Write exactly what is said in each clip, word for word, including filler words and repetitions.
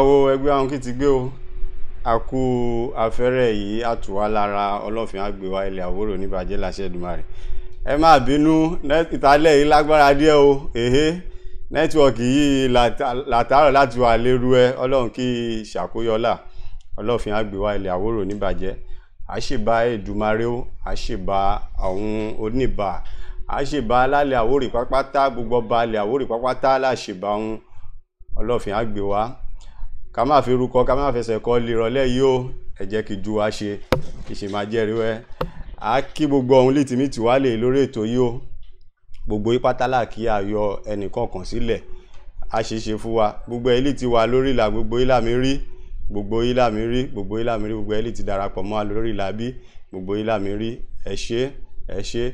àwo ẹgbẹ́ àwọn kì ti gbé o àkú afẹ́rẹ́ yìí àtúwá lára ọlọ́fin àgbéwá ilẹ̀ Àwórò níbàjẹ́ láṣẹ Èdùmàrè ẹ má bínú ìtàlẹ̀ yìí lágbára díẹ̀ o èhé nẹ́tíwọ̀kì yìí látàárọ̀ láti wà lérú ẹ ọlọ́run kí ṣàkóyọlá ọlọ́fin àgbéwá ilẹ̀ Àwórò níbàjẹ́ àṣìbá Èdùmàrè o àṣìbá àwọn oníbà àṣìbá alálẹ̀ Àwórì pápátá gbogbo ọba alẹ̀ Àwórì pápátá láṣìbá wọn ọlọ́fin àgbéwá ká má fi rúkọ ká má fẹsẹ̀ kọ́ lè rọlẹ́ yìí o ẹ jẹ́ kí ju wa ṣe kí ṣe máa jẹ́rìí wẹ́ a kí gbogbo ọ̀hún lè tìmí tì wá lè lórí ètò yìí o gbogbo ipátálà kí a yọ ẹnìkan kan sílẹ̀ a ṣe ṣe fún wa gbogbo ilé ti wà lórí ìlà gbogbo ilà mi rí gbogbo ilà mi rí gbogbo ilà mi rí gbogbo ilé ti darapọ̀ mọ́ lórí ìlà bí gbogbo ilà mi rí ẹ ṣé ẹ ṣé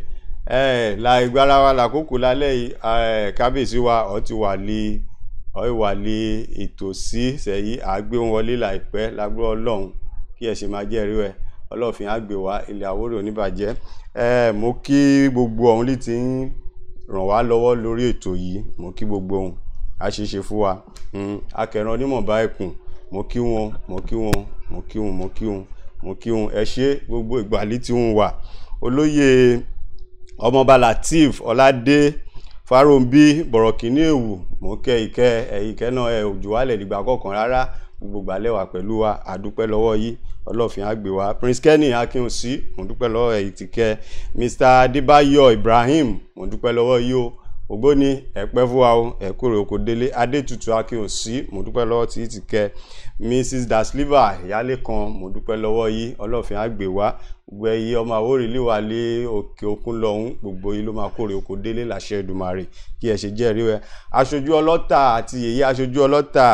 ẹ la ìgbára wa làkókò lálẹ́ yìí kábíyèsí wa ọ ti wà lé ọ ìwà lé ètò sí sẹ́yí àgbé wọn wọlé láìpẹ́ lágbó ọlọ́run kí ẹ ṣe máa jẹ́rìí ẹ ọlọ́fin àgbè wá ilẹ̀ Àwórò oníbàjẹ́ ẹ mo kí gbogbo ọ̀hún lè ti ń ràn wá lọ́wọ́ lórí ètò yìí mo kí gbogbo ohun àṣeṣe fún wa akẹran onímọ̀ọ́bá ẹkùn mo kí wọn mo kí wọn mo kí wọn mo kí wọn mo kí wọn ẹ ṣé gbogbo ìgbàlí tí wọn wà olóyè ọmọọba Lateef Ọládé Fáròǹbí bọ̀rọ̀kìnní èwù mo kẹ́ ìkẹ́ ẹ̀yìnkẹ́ náà ẹ̀ òjò wálẹ̀ nígbà kọ̀ọ̀kan rárá gbogbo gbàlẹ́wà pẹ̀lú wa àdúpẹ́ lọ́wọ́ yìí ọlọ́fin àgbè wa Prince Kenny Akínwùsí mo dúpẹ́ lọ́wọ́ ẹ̀yìn ti kẹ́ Mr Adébáyọ̀ Ibrahim mo dúpẹ́ lọ́wọ́ yìí o ògbóni ẹ̀pẹ́ fún wa o ẹ̀kúrò oko délé Adétutù Akínwùsí mo dúpẹ́ lọ́wọ́ tí ti kẹ́ Mrs Dasliva ìyálé kan mo dúpẹ́ lọ́wọ́ yìí ọlọ́fin àgbè wa gbogbo ẹyí ọmọ Àwórì lè wà lé òkè òkun lọ́hún gbogbo yìí ló máa kórè oko délé láṣẹ Èdùmàrè kí ẹ ṣe jẹ́rìí ẹ aṣojú ọlọ́tà àti èyí aṣojú ọlọ́tà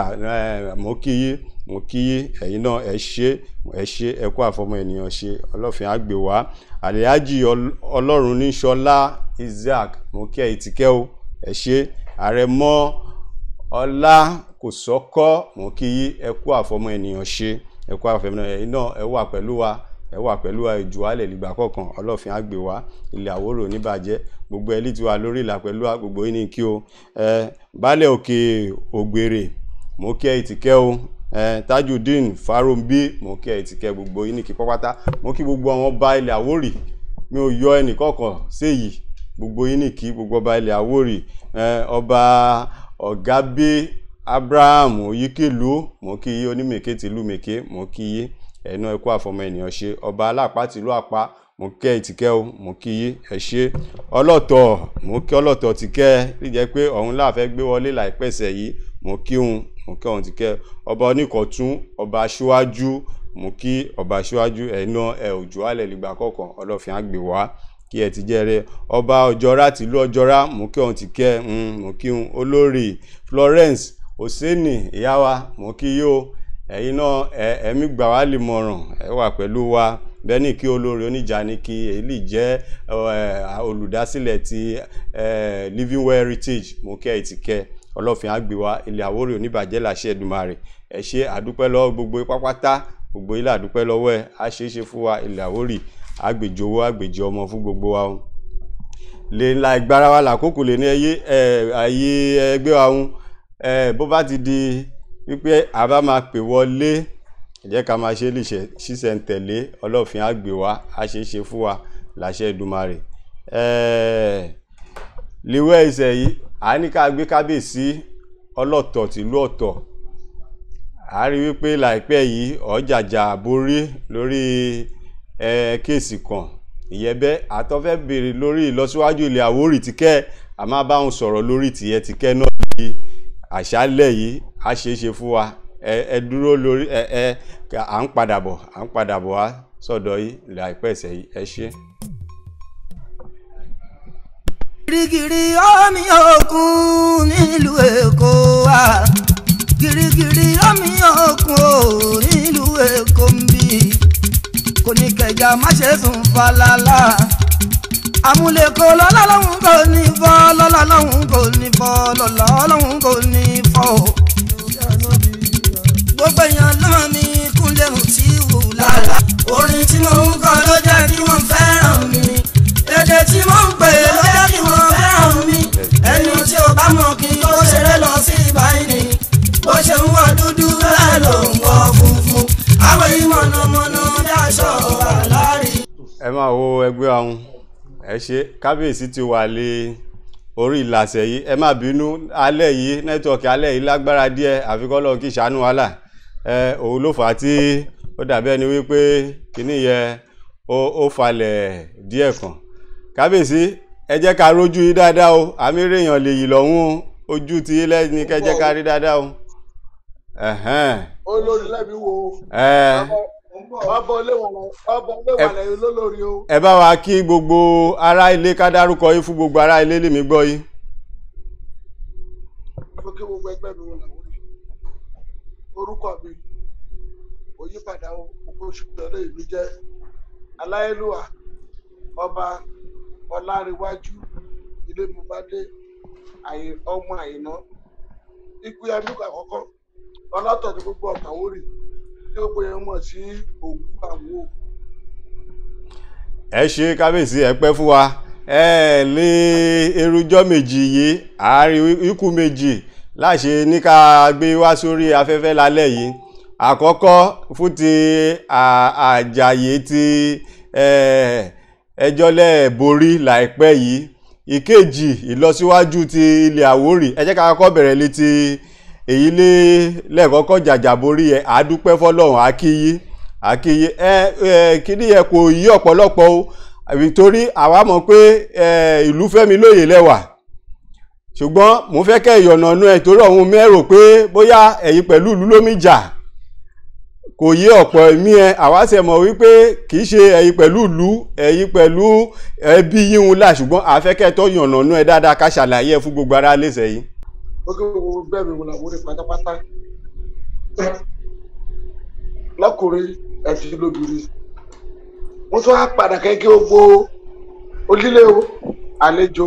mo kí yí mo kí yí ẹ̀yin náà ẹ ṣé ẹ ṣé ẹ kú àfọmọ ènìyàn ṣe ọlọ́fin àgbè wá àlẹ́hájì ọlọ́run ní ṣọlá Isaac mo kí ẹ ìtìkẹ́ o ẹ ṣé àrẹ̀mọ ọlá kò sọ́kọ́ mo kí yí ẹ kú àfọmọ ènìyàn ṣe ẹ kú àfọmọ ènìyàn ẹ̀yin náà ẹ wà pẹ̀lú wa ẹ wà pẹ̀lú ìjù alẹ̀ lìgbà kọ̀ọ̀kan ọlọ́fin àgbè wá ilẹ̀ Àwórò níbàjẹ́ gbogbo ẹlí ti wà lórí ìlà pẹ̀lú gbogbo yìí ní kí o ẹ baálẹ̀ òkè ògbèrè mo kí ẹ ìtìkẹ́ o ẹ Tajudeen Fáròǹbí mo kí ẹ ìtìkẹ́ gbogbo yìí ní kí pátá mo kí gbogbo àwọn ọba ilẹ̀ Àwórì mi ò yọ ẹnì kọ̀ọ̀kan séyìí gbogbo yìí ní kí gbogbo ọba ilẹ̀ Àwórì ẹ ọba Ọ̀gábé Abraham Oyíkèlú mo kí yí onímèké tìlú mèké mo kí yí ẹnu ẹkú àfọmọ ènìyàn ṣe ọba alápá tìlú àpá mo kẹ́ ìtìkẹ́ o mo kí yí ẹ ṣé ọlọ́tọ̀ mo kí ọlọ́tọ̀ tìkẹ́ rí jẹ́ pé ọ̀hún láàfẹ́ gbé wọlé láìpẹ́sẹ̀ yìí mo kí òun mo kí ọ̀hún tìkẹ́ ọba oníkọ̀tún ọba aṣíwájú mo kí ọba aṣíwájú ẹ̀nà ẹ̀ òjò alẹ̀ lìgbà kọ̀ọ̀kan ọlọ́fin àgbè wá kí ẹ ti jẹ́rẹ́ ọba ọjọ́rá tìlú ọjọ́rá mo kí ọ̀hún tìkẹ́ mo kí òun olórí Florence Oseni ìyá wa mo kí yí o ẹ̀yin náà ẹ̀mí gbà wá lè mọ̀ràn ẹ wà pẹ̀lú wa bẹ́ẹ̀ni kí olórí oníjà ní kí èyí jẹ́ olùdásílẹ̀ ti Living Well Heritage mo kẹ́ ìtìkẹ́ ọlọ́fin àgbè wá ilẹ̀ Àwórì oníbàjẹ́ láṣẹ Èdùmàrè ẹ ṣé àdúpẹ́ lọ́wọ́ gbogbo pápátá gbogbo ilẹ̀ àdúpẹ́ lọ́wọ́ ẹ á ṣe é ṣe fún wa ilẹ̀ Àwórì àgbèjòwó àgbèjì ọmọ fún gbogbo wa o lè la ìgbára wa làkókò lè ní ayé ẹgbẹ́ wa ń bó bá ti di wípé a bá máa pè wọlé ẹ jẹ́ ká máa ṣe lè ṣiṣẹ́ ń tẹ̀lé ọlọ́fin àgbè wá a ṣe é ṣe fún wa láṣẹ Èdùmàrè léwẹ́ ìṣẹ̀ yìí a ní ká gbé kábíyèsí ọlọ́tọ̀ tìlú ọ̀tọ̀ a rí wípé láìpẹ́ yìí ọ̀jàjà borí lórí kéèsì kan ìyẹ́bẹ́ àtọ́fẹ́ béèrè lórí ìlọsíwájú ilẹ̀ Àwórì tìkẹ́ a máa bá wọn sọ̀rọ̀ lórí tìyẹ tìkẹ́ náà di àṣálẹ̀ yìí a ṣe é ṣe fún wa ẹ dúró lórí ẹ ẹ à ń padà bọ̀ à ń padà bọ̀ wá sọ́dọ̀ yìí láìpẹ́ ẹ̀sẹ̀ yìí ẹ ṣé. Gìrìgìrì omi òkun nílùú Èkó wa gìrìgìrì omi òkun nílùú Èkó ń bí kò ní kẹjà má ṣe sùn falala amúlẹ̀kọ lọ́lọ́lọ́hún kò ní fọ́ lọ́lọ́lọ́hún kò ní fọ́ lọ́lọ́lọ́hún kò ní fọ́ gbogbo èèyàn náà ní Kúnlé Mútíù lára orin tí mo ń kọ ló jẹ́ kí wọ́n fẹ́ràn mi èdè tí mo ń pè ló jẹ́ kí wọ́n fẹ́ràn mi ẹni tí ó bá mọ̀ kí ó ṣeré lọ sí ìbáyìí ni bó ṣe ń wọ dúdú bẹ́ẹ̀ máa wo ẹgbẹ́ àwọn ẹ ṣe kábíyèsí ti wà lé orí ìlàsẹ̀ yìí ẹ má bínú alẹ́ yìí nẹ́tíwọ̀kì alẹ́ yìí lágbára díẹ̀ àfikọ́lọ́ kí ṣàánú wàhálà ẹ òun ló fà á tí ó dàbí ẹni wípé kíní yẹ ó falẹ̀ díẹ̀ kan kábíyèsí ẹ jẹ́ ká rójú yìí dáadáa o àmì rèèyàn lè yìí lọ́hún ojú ti ilẹ̀ ní kẹ́ jẹ́ ká rí dáadáa o. olórí lẹ́bi wo ọbọ̀ léwàlẹ̀ olólórí o. ẹ bá wa kí gbogbo ará ilé ká dárúkọ yìí fún gbogbo ará ilé lèmi gbọ́ yìí. mo kí gbogbo ẹgbẹ́ mi wọn làwọn rí orúkọ mi òyípadà òkú ṣùgbọ́n ìlú jẹ́ aláyélúwà ọba ọláríwájú ilé mubadé ọmọ àyìnà ikú yamíkọ àkọ́kọ́ ọlọ́tọ̀ ní gbogbo ọ̀tàwórì tí gbogbo yẹn mọ̀ sí ògùn àwò. ẹ ṣe kábíyèsí ẹ pẹ́ fún wa ẹ lé erujọ́ méjì yìí àárín ikú méjì láṣẹ ní ká gbé wá sórí afẹ́fẹ́ lálẹ́ yìí àkọ́kọ́ fún ti àjàyè ti ẹjọ́ lẹ́ẹ̀borí láìpẹ́ yìí ìkejì ìlọsíwájú ti ilẹ̀ Àwórì ẹ jẹ́ ká kọ́kọ́ bẹ̀rẹ̀ létí èyí lé lẹ́ẹ̀kọ́kọ́ jàjàborí ẹ̀ àdúpẹ́ fọlọ́run àkíyí àkíyí ẹ ẹ kíní yẹ kò yí ọ̀pọ̀lọpọ̀ o nítorí àwa mọ̀ pé ìlú fẹ́mi lóye lẹ́wà ṣùgbọ́n mo fẹ́ kẹ́ ìyọ̀nà ọ̀nà ẹ̀ torí ọ̀hún mẹ́rò pé bóyá ẹ̀yin pẹ̀lú ìlú lómi jà kò yé ọ̀pọ̀ ẹ̀mí ẹ àwa ṣe mọ̀ wípé kì í ṣe ẹ̀yin pẹ̀lú ìlú ẹ̀yin pẹ̀lú ẹbí yíhun là ṣùgbọ́n àfẹ́kẹ́ tó yànnà ọ̀nà ẹ̀ dáadáa ká ṣàlàyé ẹ̀ fún gbogbo ara léṣe yìí. ó kí gbogbo bẹ́ẹ̀ mi wò làwọn orí pátápátá lọ́kùnrin ẹ̀tì lóbìnrin mo tún á padà kẹ́kẹ́ gbogbo onílé àlejò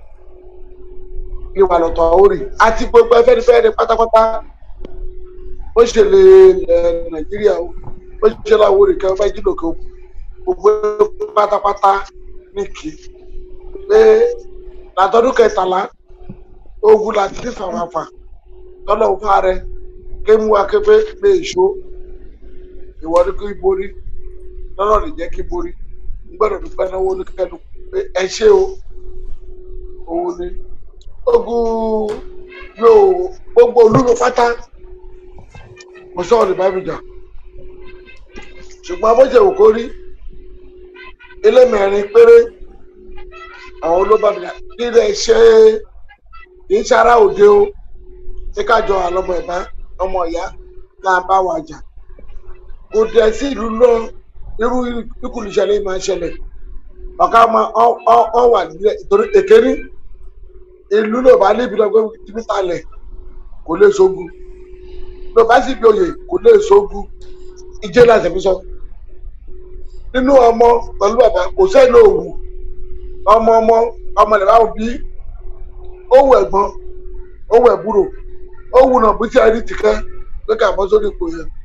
ìwà lọ́tọ̀ Àwórì àti gbogbo ẹfẹ́nifẹ́re pátápátá ó ṣe lè Nàìjíríà ó ṣe l'Àwórì kẹ́ fẹ́ jílò kẹ́ gbogbo pátápátá ní kí pé látọdún kẹtàlá ogun láti ní fàwàfà tọ́lọ̀ ń fa rẹ ké mú akébé lè ṣó ìwọ ní kí borí lọ́nà lè jẹ́ kí borí gbọ́dọ̀ dúpẹ́ náwó ní kẹ́nu pé ẹ ṣé o òun ni ogun yóò gbogbo olúmi pátá mo sọ̀rọ̀ lè bá mi jà ṣùgbọ́n bó ṣe wò kó rí ilé mẹ́rin péré àwọn olóbàmì kí lè ṣe kì í ṣara òde o ṣé kájọ àlọ́mọ ẹ̀bá ọmọ ìyá náà bá wà jà kò dẹ̀ sí ìlú náà irú ìkùlù ìṣẹ̀lẹ̀ máa ń ṣẹlẹ̀ ọ̀ká ọ wà nílẹ̀ ìtorí èkéní ìlú ló bá níbi lọ́gbẹ́ tìbítà lẹ̀ kò lè ṣogun ló bá sì bí oyè kò lè ṣogun ìjẹ́ láti fi sọ nínú ọmọ pẹ̀lú bàbá kò sẹ́ni òwú ọmọ ọmọ ọmọ rẹ̀ báwo bí owó ẹ̀gbọ́n owó ẹ̀búrò owó náà bí tí a rí tìkẹ́ pé ká bọ́ sórí ipò yẹn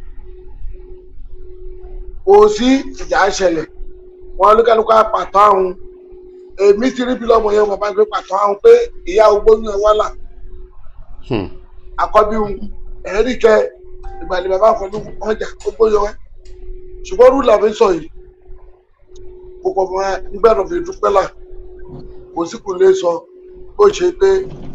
kò sí ìjà ṣẹlẹ̀ wọn olúkálùkù àpàtọ́ àwọn èmi ti rí bí lọ́mọ yẹn wọn bá gbé pàtọ́ àwọn pé ìyá ogbóyún ẹ wá là àkọ́bí ẹ̀rí kẹ ìgbàlè bàbá pẹ̀lú ọjà ogbóyún ẹ ṣùgbọ́n rúlà mi sọ yìí gbogbo ọmọ nígbàdàn mi dúpẹ́ là kò sí kò lè sọ bó ṣe pé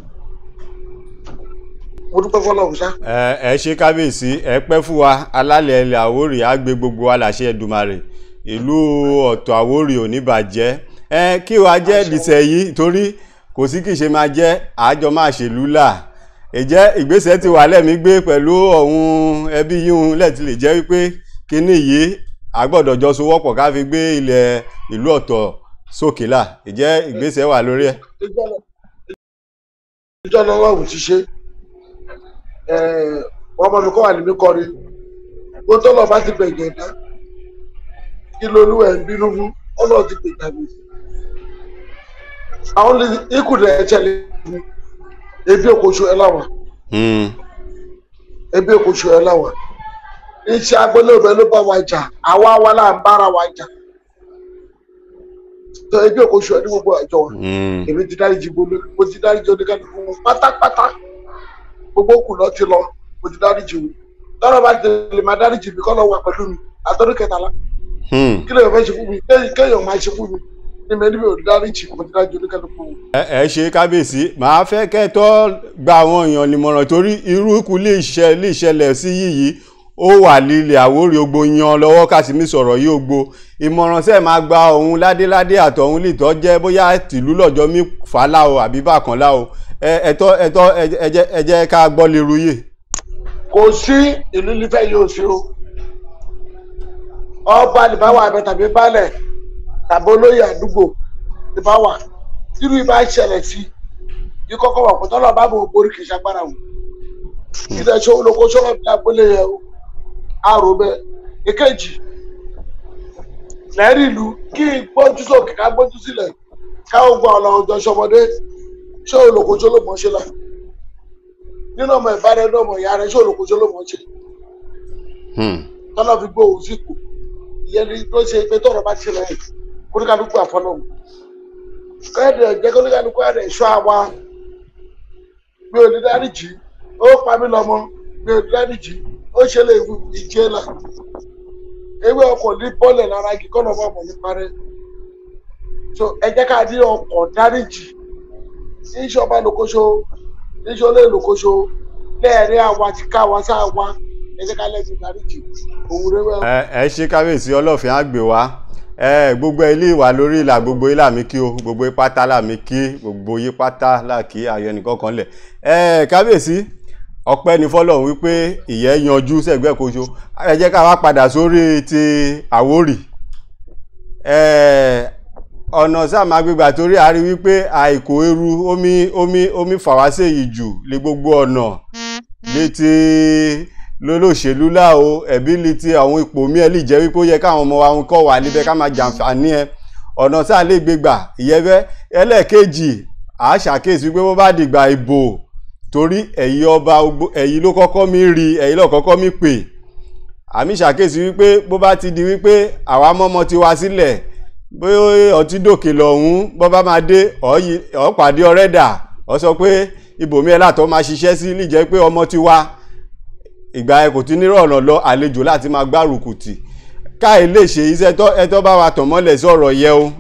mo dúpẹ́ fọlọ́run ṣá. ẹ ẹ ṣe kábíyèsí ẹ pẹ́ fún wa alálẹ̀ ilẹ̀ Àwórì á gbé gbogbo wa láṣẹ Èdùmàrè ìlú ọ̀tọ̀ Àwórì ò ní bàjẹ́ ẹ kí wàá jẹ́ ìdìsẹ̀ yìí torí kò sí kì í ṣe máa jẹ́ àjọ máa ṣèlú là ìjẹ́ ìgbésẹ̀ ti wà lẹ́mí gbé pẹ̀lú ọ̀hún ẹbí yíhun lẹ́ẹ̀tì lè jẹ́ wípé kíní yìí àgbọ̀dọ̀ jọ sowọ́pọ̀ ká fi gbé ilẹ̀ ìlú ọ̀tọ̀ sókè là ìjẹ́ ìgbésẹ̀ wà lórí ẹ̀. ìjọ náà wà wù ti ṣe wọ́n mọ̀ mi kọ́ wà ní mi kọrin bó tó lọ bá ti gbẹ̀gẹ̀ dá kí lolúwẹ̀ ń bínú fún ọlọ́ọ̀ ti gbẹ̀gẹ̀ mi. àwọn ikú rẹ̀ ṣẹlẹ̀ ebi òkòṣù ẹ̀ láwà ebi òkòṣù ẹ̀ láwà iṣẹ́ agbélébẹ ló bá wa jà àwa wa là ń bára wa jà tó ebi òkòṣù ẹ̀ ní gbogbo àjọ wa èmi ti dáríjì gbogbo mo ti dáríjì oníkàlùkù wọn pátápátá gbogbo kù lọ ti lọ mo ti dáríjì wọn tọ́lọ́ bá ti lè máa dáríjì mi kọ́ lọ wà pẹ̀lú mi àtọ́dún kẹtàlá kí ló fẹ́ ṣe fún mi kéèyàn máa ṣe fún mi ní mẹ́rin mi ò dáríjì kò tí dájú oníkálukú. ẹ ṣe kábíyèsí màá fẹ́ kẹ́tọ́ gba àwọn èèyàn nímọ̀ràn torí irú ikú lè ṣẹlẹ̀ sí yìí ó wà lílẹ̀ Àwórì Ogbo yan lọ́wọ́ Kásímì sọ̀rọ̀ yìí Ogbo ìmọ̀ràn sẹ́ẹ̀ máa gba òun ládéládé àtọ̀hún lìtọ́ jẹ́ bóyá tìlú lọ́jọ́ mi fàálà o àbí bákanlá o ẹ̀tọ́ ẹ̀tọ́ ẹ jẹ́ ká gbọ́ lérú yìí. kò sí ìlú nífẹ̀ yóò ṣe o ọba nìbáwá àbẹ tàbí baálẹ̀ tàbí olóyè àdúgbò nìbáwá irú ibà ṣẹlẹ̀ sí i kọ́kọ́ wà pọ̀ tọ́lọ̀ bá bò borí kì í ṣagbára wò ilẹ̀ ṣó olóko ṣọ́ọ̀ bí agbélé yẹ o àrò bẹ́ẹ̀ èkejì lẹ́rìí ìlú kí gbójú sókè ká gbójú sílẹ̀ káwọn gba ọ̀nà ọjọ́ ṣọmọdé ṣé olóko ṣó ló mọ̀ ṣe la nínú ọmọ ìbára ẹni ọmọ ìyá rẹ ṣé olóko ṣó ló mọ̀ ṣe tọ́lọ̀ fi gbóhùn sípò ìyẹn ni ló ṣe pé tọ́rọ̀ bá ti ṣẹlẹ̀ kóníkàlùkù àfọlọ́mù kẹ́ẹ̀dẹ̀ jẹ́ kóníkàlùkù ẹ̀rẹ̀ ṣọ́ àwa mi ò ní dáríjì ó pa mí lọ́mọ mi ò ní dáríjì ó ṣe lè wù ìjẹ́ là ewé ọkọ̀ ní bọ́ọ̀lẹ̀ lára igi kọ́nà ọmọ ọmọ ní parẹ́ so ẹ jẹ́ ká ní ọkọ̀ dáríjì iṣẹ́ ọba lókoṣo iṣẹ́ olóyè lókoṣo lẹ́ẹ̀rí àwa ti ká wa sáà wa ẹ jẹ́ ká lẹ́bi dáríjì òun rẹ̀ wẹ́. ẹ ṣe kábíyèsí ọlọ́fin á gbé wa gbogbo ilé ìwà lórí ìlà gbogbo ilà mi kí o gbogbo pátá là mi kí gbogbo yí pátá là kí ayọ̀ ẹnìkan kan lẹ̀ kábíyèsí ọpẹ́ ní fọ́lọ́run wípé ìyẹn yanjú sẹ́gbẹ́ koṣo ẹ jẹ́ ká wá padà sórí ti Àwórì ọ̀nà sáàmà gbígbà torí a rí wípé àìkò eru omi omi omi fàwásẹ̀ yìí jù lé gbogbo ọ̀nà létí lólóṣèlú láò ẹ̀bí létí àwọn ipò mi ẹ̀ lè jẹ́ wípé ó yẹ káwọn ọmọ wa ń kọ́ wà níbẹ̀ ká máa jàǹfààní ẹ ọ̀nà sáà lè gbégbà ìyẹ́fẹ́ ẹlẹ́ẹ̀kejì à ṣàkíyèsí wípé bó bá dìgbà ìbò torí ẹ̀yin ọba ẹ̀yin ló kọ́kọ́ mi rí ẹ̀yin ló kọ́kọ́ mi pè àmì ṣàkíyèsí wípé bó bá ti di wípé àwa mọ́mọ́ ti wá sílẹ̀ bóyá ọtí dòkè lọ́hún bọ́ bá máa dé ọ̀pàdé ọ̀rẹ́dà ọ sọ pé ibòmí ẹ̀ látọ̀ máa ṣiṣẹ́ sí lè jẹ́ pé ọmọ ti wá ìgbà ẹ kò ti nírọ̀ ọ̀nà lọ àlejò láti máa gbárùkù tì káì lè ṣe iṣẹ́ ẹtọ́ bá wa tàn mọ́lẹ̀ sí ọ̀rọ̀ yẹ o.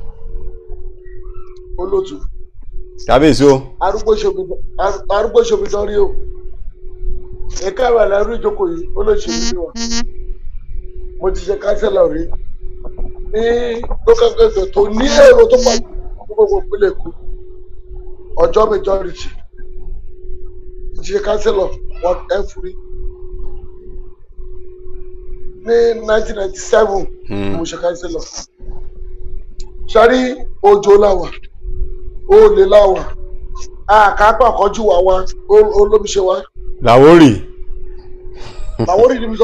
olótù kábíyèsí o. arúgbó ṣomi dánrí o ẹ̀ka ìwà lẹ́rú ìjókòó yìí olóṣèlú sí wa mo ti ṣe kánsẹ́lọ̀ rí ní local government tó ní èrò tó pọ̀ ní gbogbo ìpínlẹ̀ Èkó ọjọ́ majority mo ti ṣe kánsẹ́lọ̀ wọn ẹ̀ fúri ní nineteen ninety seven mo ṣe kánsẹ́lọ̀ ṣárí òjò làwà olè làwà àkápá àkọ́jú wa wa olómiṣẹ́ wa. Làwórì. Làwórì ni mi sọ.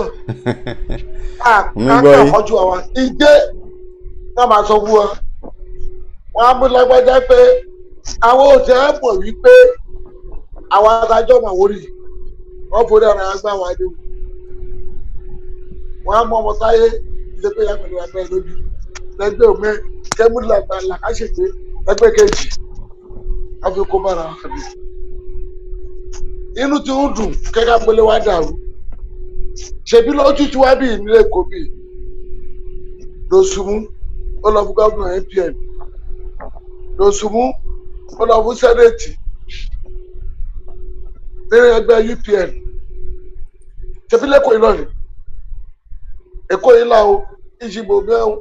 àkápá àkọ́jú wa wa ìjẹ́ náà máa sọ fún wa wọn á mú lágbájá pé àwọn òtí á mọ̀ wípé àwọn adájọ́ Màwórì wọ́n forí ara gbá àwọn adéwò wọn á mú ọmọ táyé ìṣe pé yàtọ̀ ní abẹ́ lójú lẹ́gbẹ́ òmẹ́ kẹ́múlì làkàṣègbè ẹgbẹ́ kejì àfikún bára àbí inú tí ń dùn kẹ́kẹ́ pélé wá dàrú ṣèbí lójú tí wá bí ìnílẹ̀ Èkó bí lọ́sùmú ó lọ fún gómìnà N P N lọ́sùmú ó lọ fún sẹ́nẹ̀tì nínú ẹgbẹ́ U P N ṣèbí lẹ́kọ̀ọ́ iná ni Èkó yìí là ó ìṣìbò mẹ́wọ́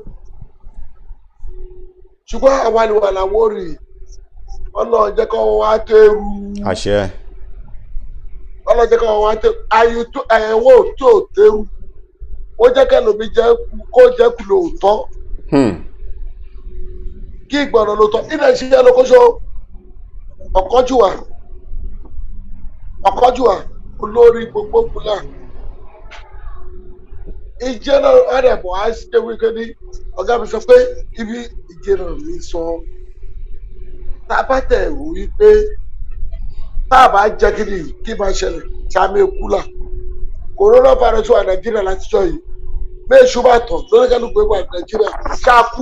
ṣùgbọ́n àwọn àlùwà làwọn rí ọlọ́run jẹ́ kọ́ wá tẹ́rù àṣẹ ọlọ́run jẹ́ kọ́ wá tẹ́rù àyùtò ẹ̀wọ̀ tó tẹ́rù ó jẹ́ kẹ́lòmí jẹ́ kó jẹ́ kú lóòótọ́ kí ìgbọ̀nà lóòótọ́ ilẹ̀ ìṣiṣẹ́ lókóṣó ọ̀kọ́jùwà ọ̀kọ́jùwà olórí gbogbo kúlà ìjẹ́ náà ẹ̀rẹ̀bọ̀ á ṣe wípé ní ọ̀gá mi sọ pé ibi ìjẹ́ náà mi sọ tá a bá tẹ̀ wò wípé tá a bá jẹ́ kí ni kí máa ṣẹlẹ̀ sàmì kúlà coronavirus wà Nàìjíríà látijọ́ yìí méṣù bá tọ̀ lórí kẹ́lú gbé wà Nàìjíríà ṣáàkú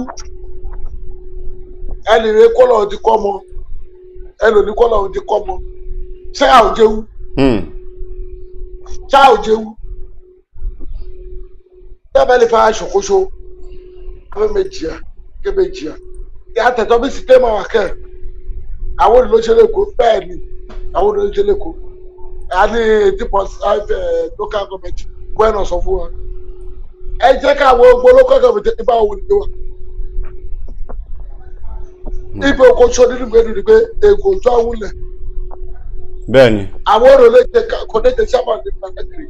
ẹnì rẹ kọ́lọ̀ ọ̀hún ti kọ́ mọ ẹlòmí kọ́lọ̀ ọ̀hún ti kọ́ mọ ṣé à ò jẹun ṣá ò jẹun tẹ́bẹ̀ lè fa aṣòkóṣo fẹ́ méjì à ké méjì à ìyá tẹ̀tọ́ bí sì tẹ́mọ̀ wà kẹ́ àwọn olùlọ́ṣẹ́ lẹ́kọ̀ọ́ bẹ́ẹ̀ ni àwọn olùlọ́ṣẹ́ lẹ́kọ̀ọ́ a ní eighty point five local government wẹ́n náà sọ fún wa ẹ jẹ́ ká àwọn gbogbo local government ibà wò ní wa ibi oko sọ nínú ìwé ni pé ègò ojú àwọn lẹ̀ bẹ́ẹ̀ni àwọn olùlọ́ṣẹ́ kò ní tẹ̀ sábà ní pàtàkì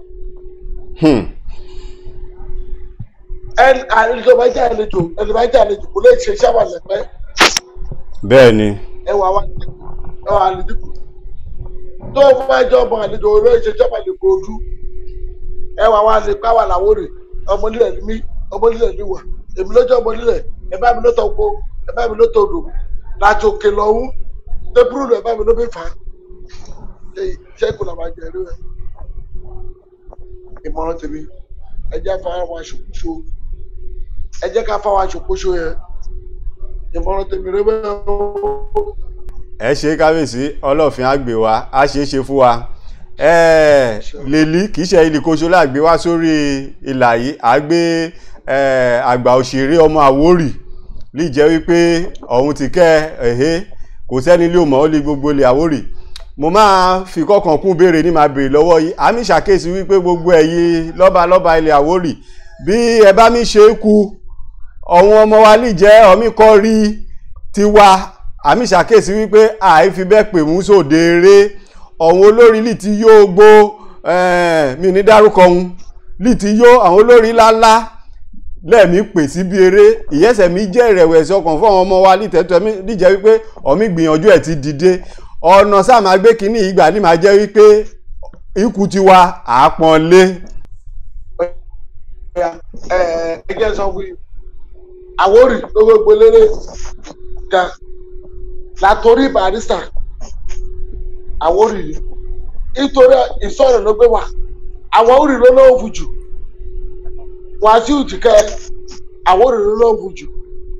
ẹn àlejò bá jẹ́ àlejò ẹni bá jẹ́ àlejò kò lè ṣe sábà lẹ́pẹ́ bẹ́ẹ̀ni ẹ wà wá ẹ wà àlejò tó fún bá jẹ́ ọmọ àlejò olóyè ṣe sábà lè kó ojú ẹ wà wá lè pàwà làwórè ọmọ nílẹ̀ ní mí ọmọ nílẹ̀ ní wà èmi lọ́jọ́ ọmọ nílẹ̀ ẹ bá mi lọ́tọ̀ oko ẹ bá mi lọ́tọ̀ odò láti òkè lọ́hún tẹ́púrú ẹ bá mi lọ́ bí fà á ṣé kò làwọn àjẹ́ rí rẹ̀ ìmọ̀ràn tèmi ẹ jẹ́ fáwọn aṣòkòṣò ẹ jẹ́ ká fáwọn aṣòkòṣò yẹn ìmọ̀ràn tèmi rẹ bẹ́ẹ̀ o. ẹ ṣe kábíyèsí ọlọ́fin àgbè wa á ṣe é ṣe fún wa lèlí kì í ṣe ìlìkoṣo láàgbé wá sórí ìlà yìí àgbé àgbà òṣèré ọmọ Àwórì lè jẹ́ wípé ọ̀hún ti kẹ́ ẹ̀hẹ́ kò sẹ́ni lè mọ̀ ó lè gbogbo ilẹ̀ Àwórì mo máa fi kọ́kàn kún béèrè ní máa béèrè lọ́wọ́ yìí àmì ṣàkíyèsí wípé gbogbo ẹ̀yin lọ́ba lọ́ba ilẹ̀ Àwórì bí ẹ bá mi ṣe é ku ọ̀hún ọmọ wa lè jẹ́ ọ̀mí kọ́ rí tiwa àmì ṣàkíyèsí wípé àìfi bẹ́ẹ̀ pè mú sóde eré ọ̀hún olórí lì ti yó gbó mi ní dárúkọ ọ̀hún lì ti yó àwọn olórí ńláńlá lẹ́ẹ̀mí pè sí bí eré ìyẹ́sẹ̀ mi jẹ́ ìrẹ̀wẹ̀sì ọkàn fún àwọn ọmọ wa lítẹ̀tọ̀ mi díjẹ́ wípé ọ̀mí gbìyànjú ẹ̀ ti dìde ọ̀nà sáà máa gbé kínní ìgbà ní máa jẹ́ wípé ikú ti wa àápọ̀nlé. ẹ jẹ́ sọ fún yìí Àwórì ló gbogbo lérè ga látòrí Barrister Àwórì ni nítorí ìsọ̀rọ̀ ló gbé wá Àwórì ló lọ́wọ́ fún jù Wàsíù Jìkẹ́ Àwórì ló lọ́wọ́ fún jù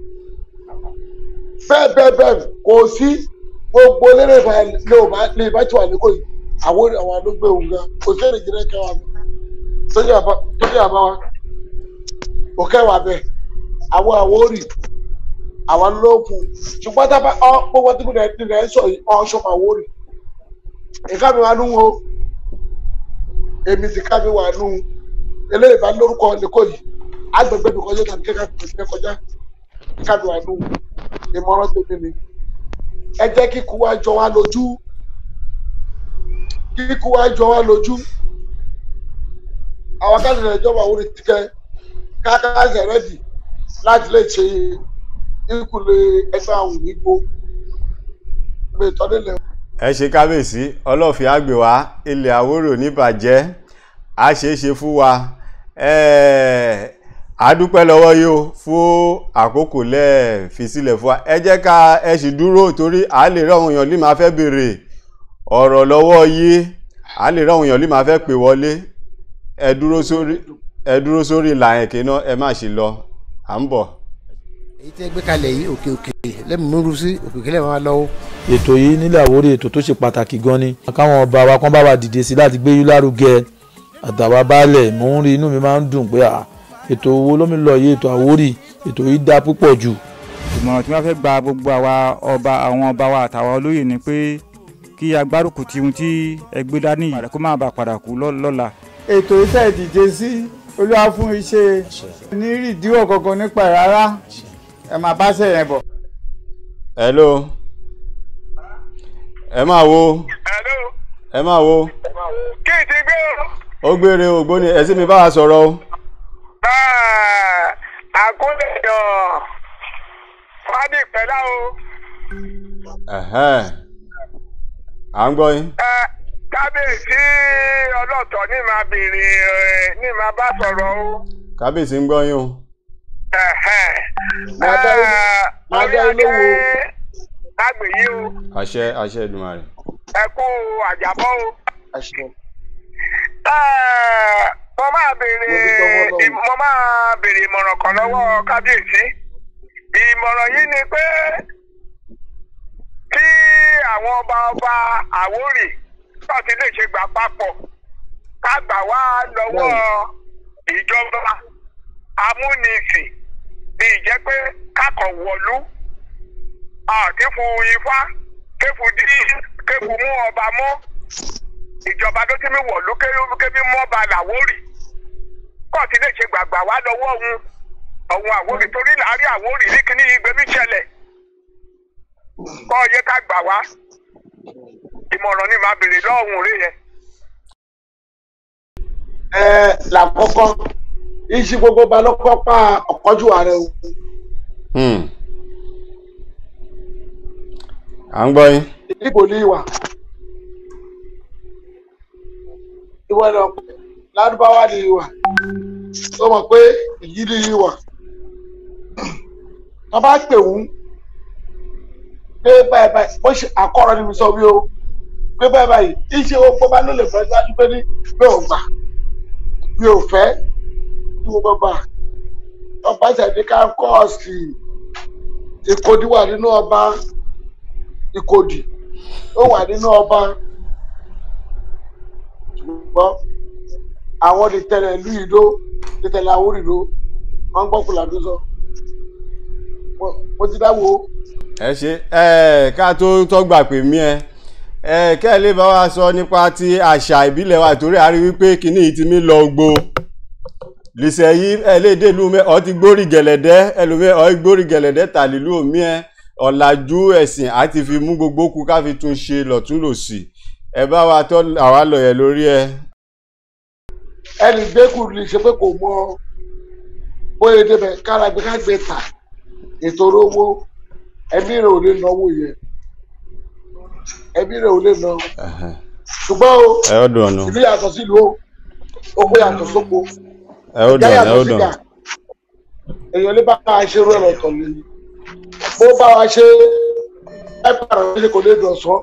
bẹ́ẹ̀ bẹ́ẹ̀ bẹ́ẹ̀ kò sí gbogbo lérè lè bá tí wà ní kò yìí Àwórì àwọn ló gbé òun gan kò sí èrèjì rẹ̀ kẹwàá mi tójú àbá wa kò kẹwàá bẹ́ẹ̀ àwọn Àwórì àwọn ló fún ṣùgbọ́n tá a bá ọ gbogbo tí mo dẹ̀ dẹ̀ sọ yìí ọ ṣọmọ Àwórì ìka mi wà nù o èmi sì ká mi wà nù eléyìí bá lórúkọ lẹ́kọ̀ọ́ yìí agbègbè mi kọjá tàbí kéka mi kọjá ìka mi wà nù ìmọ̀ràn tó mi ni ẹ jẹ́ kíkú wa jọ wá lójú kíkú wa jọ wá lójú àwọn káàdì ìjọba Àwórì ti kẹ́ káàkiri rẹ́dì láti lè ṣe ìkùlé ẹgbẹ́ àwọn ìgbó gbé tọ́lélẹ̀. ẹ ṣe kábíyèsí ọlọ́fin àgbè wa ilẹ̀ Àwórì ò ní bàjẹ́ á ṣe é ṣe fún wa àdúpẹ́ lọ́wọ́ yìí o fún àkókò lẹ́ẹ̀ fi sílẹ̀ fún wa ẹ jẹ́ ká ẹ sì dúró torí à lè rí àwọn èèyàn lè máa fẹ́ béèrè ọ̀rọ̀ lọ́wọ́ yìí à lè rí àwọn èèyàn lè máa fẹ́ pè wọlé ẹ dúró sórí ẹ dúró sórí ìlà ẹ̀kẹ́ náà ẹ má ṣe lọ à ń bọ̀. èyí tẹ́ gbé kalẹ̀ yìí òkè òkè lẹ́mìí múru sí òkè kílẹ̀ máa lọ́wọ́. ètò yìí nílẹ̀ Àwórì ètò tó ṣe pàtàkì gan ni káwọn ọba wa kan bá wa dìde sí láti gbé yín lárugẹ àtàwa baálẹ̀ mò ń rí inú mi máa ń dùn pé ètò owó lómi lọ yìí ètò Àwórì ètò yìí dá púpọ̀ jù. ìmọ̀ràn tí wọ́n fẹ́ gba gbogbo àwa ọba àwọn ọba wa àtàwọn olóyè ni pé kí agbárùkù tí ohun tí ẹgbẹ́ dání yìí kó má bàa padà kú lọ́la. ètò iṣẹ́ ìdíje sí Olúwa fún iṣẹ́ ní ìdíwọ̀ kankan nípa ẹ̀ rárá ẹ máa bá ṣe yẹn bọ̀. hello ẹ máa wo hello ẹ máa wo. kí n ti gbé o. ó gbére ògbóni ẹ sì mi bá wa sọ̀rọ̀ o. àkúnlẹ̀yọ̀ fadi pẹ̀lá o. à ń gbọ́ yín. kábíyèsí ọlọ́tọ̀ ní máa béèrè ní máa bá sọ̀rọ̀ o. kábíyèsí ń gbọ́ yín o. Màdá ilé wo? Àgbè yìí o. àṣẹ àṣẹ Èdùmàrè. Ẹ kú àjàbọ̀ o. Àṣẹ. Mo máa béèrè mo máa béèrè ìmọ̀ràn kan lọ́wọ́ kábíyèsí. Ìmọ̀ràn yìí ni pé kí àwọn ọba ọba Àwórì láti lè ṣe gbà papọ̀ ká gbà wá lọ́wọ́ ìjọba amúnisìn ní ìjẹ́ pé kákọ̀ wọ̀lú àti fún ifá kéfù dí kéfù mú ọba mọ́ ìjọba tó ti mi wọ̀lú kébí mú ọba làwórì kọ́ọ̀tì lè ṣe gbàgbà wá lọ́wọ́ òun ọ̀hún àwórì torí láàárín àwórì ní kíní ìgbẹ́mí ṣẹlẹ̀ kọ́ ọ yẹ ká gbà wá ìmọ̀ràn ni màá béèrè lọ́hùn rí yẹn. ẹ làkọ́kọ́ iṣẹ́ gbogbo ba lọ́kọ́ pa ọ̀kọ́jú ààrẹ o. à ń gbọ́ yín. ìdìbò ní ìwà ìwà lọ ládùbáwá ní ìwà tó mọ̀ pé èyí ní ìwà tó bá pè wọ́n pé báyìí báyìí bó ṣe àkọ́rọ̀ ni mi sọ wí o pé báyìí báyìí iṣẹ́ gbogbo bá ló lè fẹ́ dájú pé ní mi ò gbà mi ò fẹ́ tí mo bá bá ọba ìṣẹ̀dí ká kọ́ ọ̀sìn Ìkòdí wà nínú ọba Ìkòdí ó wà nínú ọba ṣùgbọ́n àwọn lè tẹ̀lé ìlú ìdó lè tẹ̀lé àwọn ìdó wọ́n gbọ́ kùlà tó sọ mo ti dáwọ́. ẹ ṣe ẹ ká tó tọ́gbà pè mí ẹ ẹ kẹ́ ẹ lè bá wa sọ nípa ti àṣà ìbílẹ̀ wa torí a rí wípé kinní yìí ti mí lọ gbó lìṣẹ́ yìí ẹ lè dé ìlú mi ọ ti gbórí gẹ̀lẹ̀dẹ́ ẹlòmí ọ gbórí gẹ̀lẹ̀dẹ́ tà lílù omi ẹ ọ̀làjú ẹ̀sìn àti fi mú gbogbo kú ká fi tún ṣe lọ́tún lòsì ẹ bá wa tọ́ àwa lọ̀yẹ̀ lórí ẹ. ẹnì gbẹ́kù lè ṣe pé kò mọ bóyá débẹ̀ kára gbé ká gbé tà ètò owó ẹbí rẹ̀ ò lè náwó yẹn ẹbí rẹ̀ ò lè ná ṣùgbọ́n o ìlú yàtọ̀ sílùú o oko yàtọ̀ sóko ìjà yàtọ̀ síjà èèyàn lè bá a ṣe rú ẹ̀rọ ọ̀tọ̀ lẹ́yìn bó bá wa ṣe ẹ pààrọ̀ ṣe kò lè dùn ọ̀sán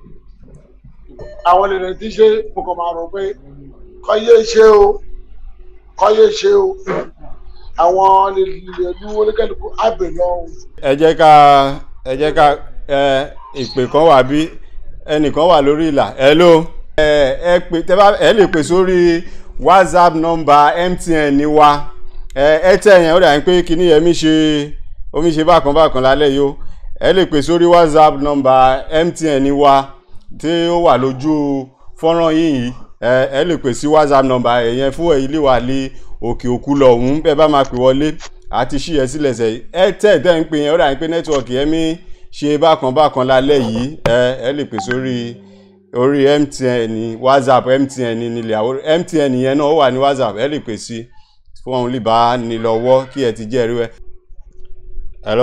àwọn ènìyàn tí ṣe mo kàn máa rò pé kọ́ yé ṣe o kọ́ yé ṣe o àwọn ìlú oníkẹ́lùkù àbẹ̀ lọ́wọ́. ẹ jẹ́ ká ẹ jẹ́ ká ẹ ìpè kan wà bí ẹnìkan wà lórí ìlà ẹ ló ẹ ẹ pè tẹ bá ẹ lè pè sórí WhatsApp number M T N ní wa ẹ ẹ tẹ yẹn ó dà ní pé kíní yẹn mi ṣe omi ṣe bákan bákan lálẹ́ yìí ó ẹ lè pè sórí WhatsApp number M T N ní wa tí ó wà lójú fọ́nrán yìí ẹ ẹ lè pè sí WhatsApp number ẹ̀yẹn fún ẹ̀yìn lè wà lé òkè òkú lọ òun bẹ́ẹ̀ bá máa pè wọlé àti ṣí ẹ sílẹ̀ sẹ̀ ẹ tẹ̀ tẹ́ ń pè yẹn ó dà ní pé nẹ́tíwọ̀kì ẹ mi ṣe bákan bákan lálẹ́ yìí ẹ ẹ lè pè sórí orí M T N WhatsApp M T N nílẹ̀ àwọn M T N yẹn náà ó wà ní WhatsApp ẹ lè pè sí fún òun lè bá ní lọ́wọ́ kí ẹ ti jẹ́ ẹ̀rí ẹ. hello.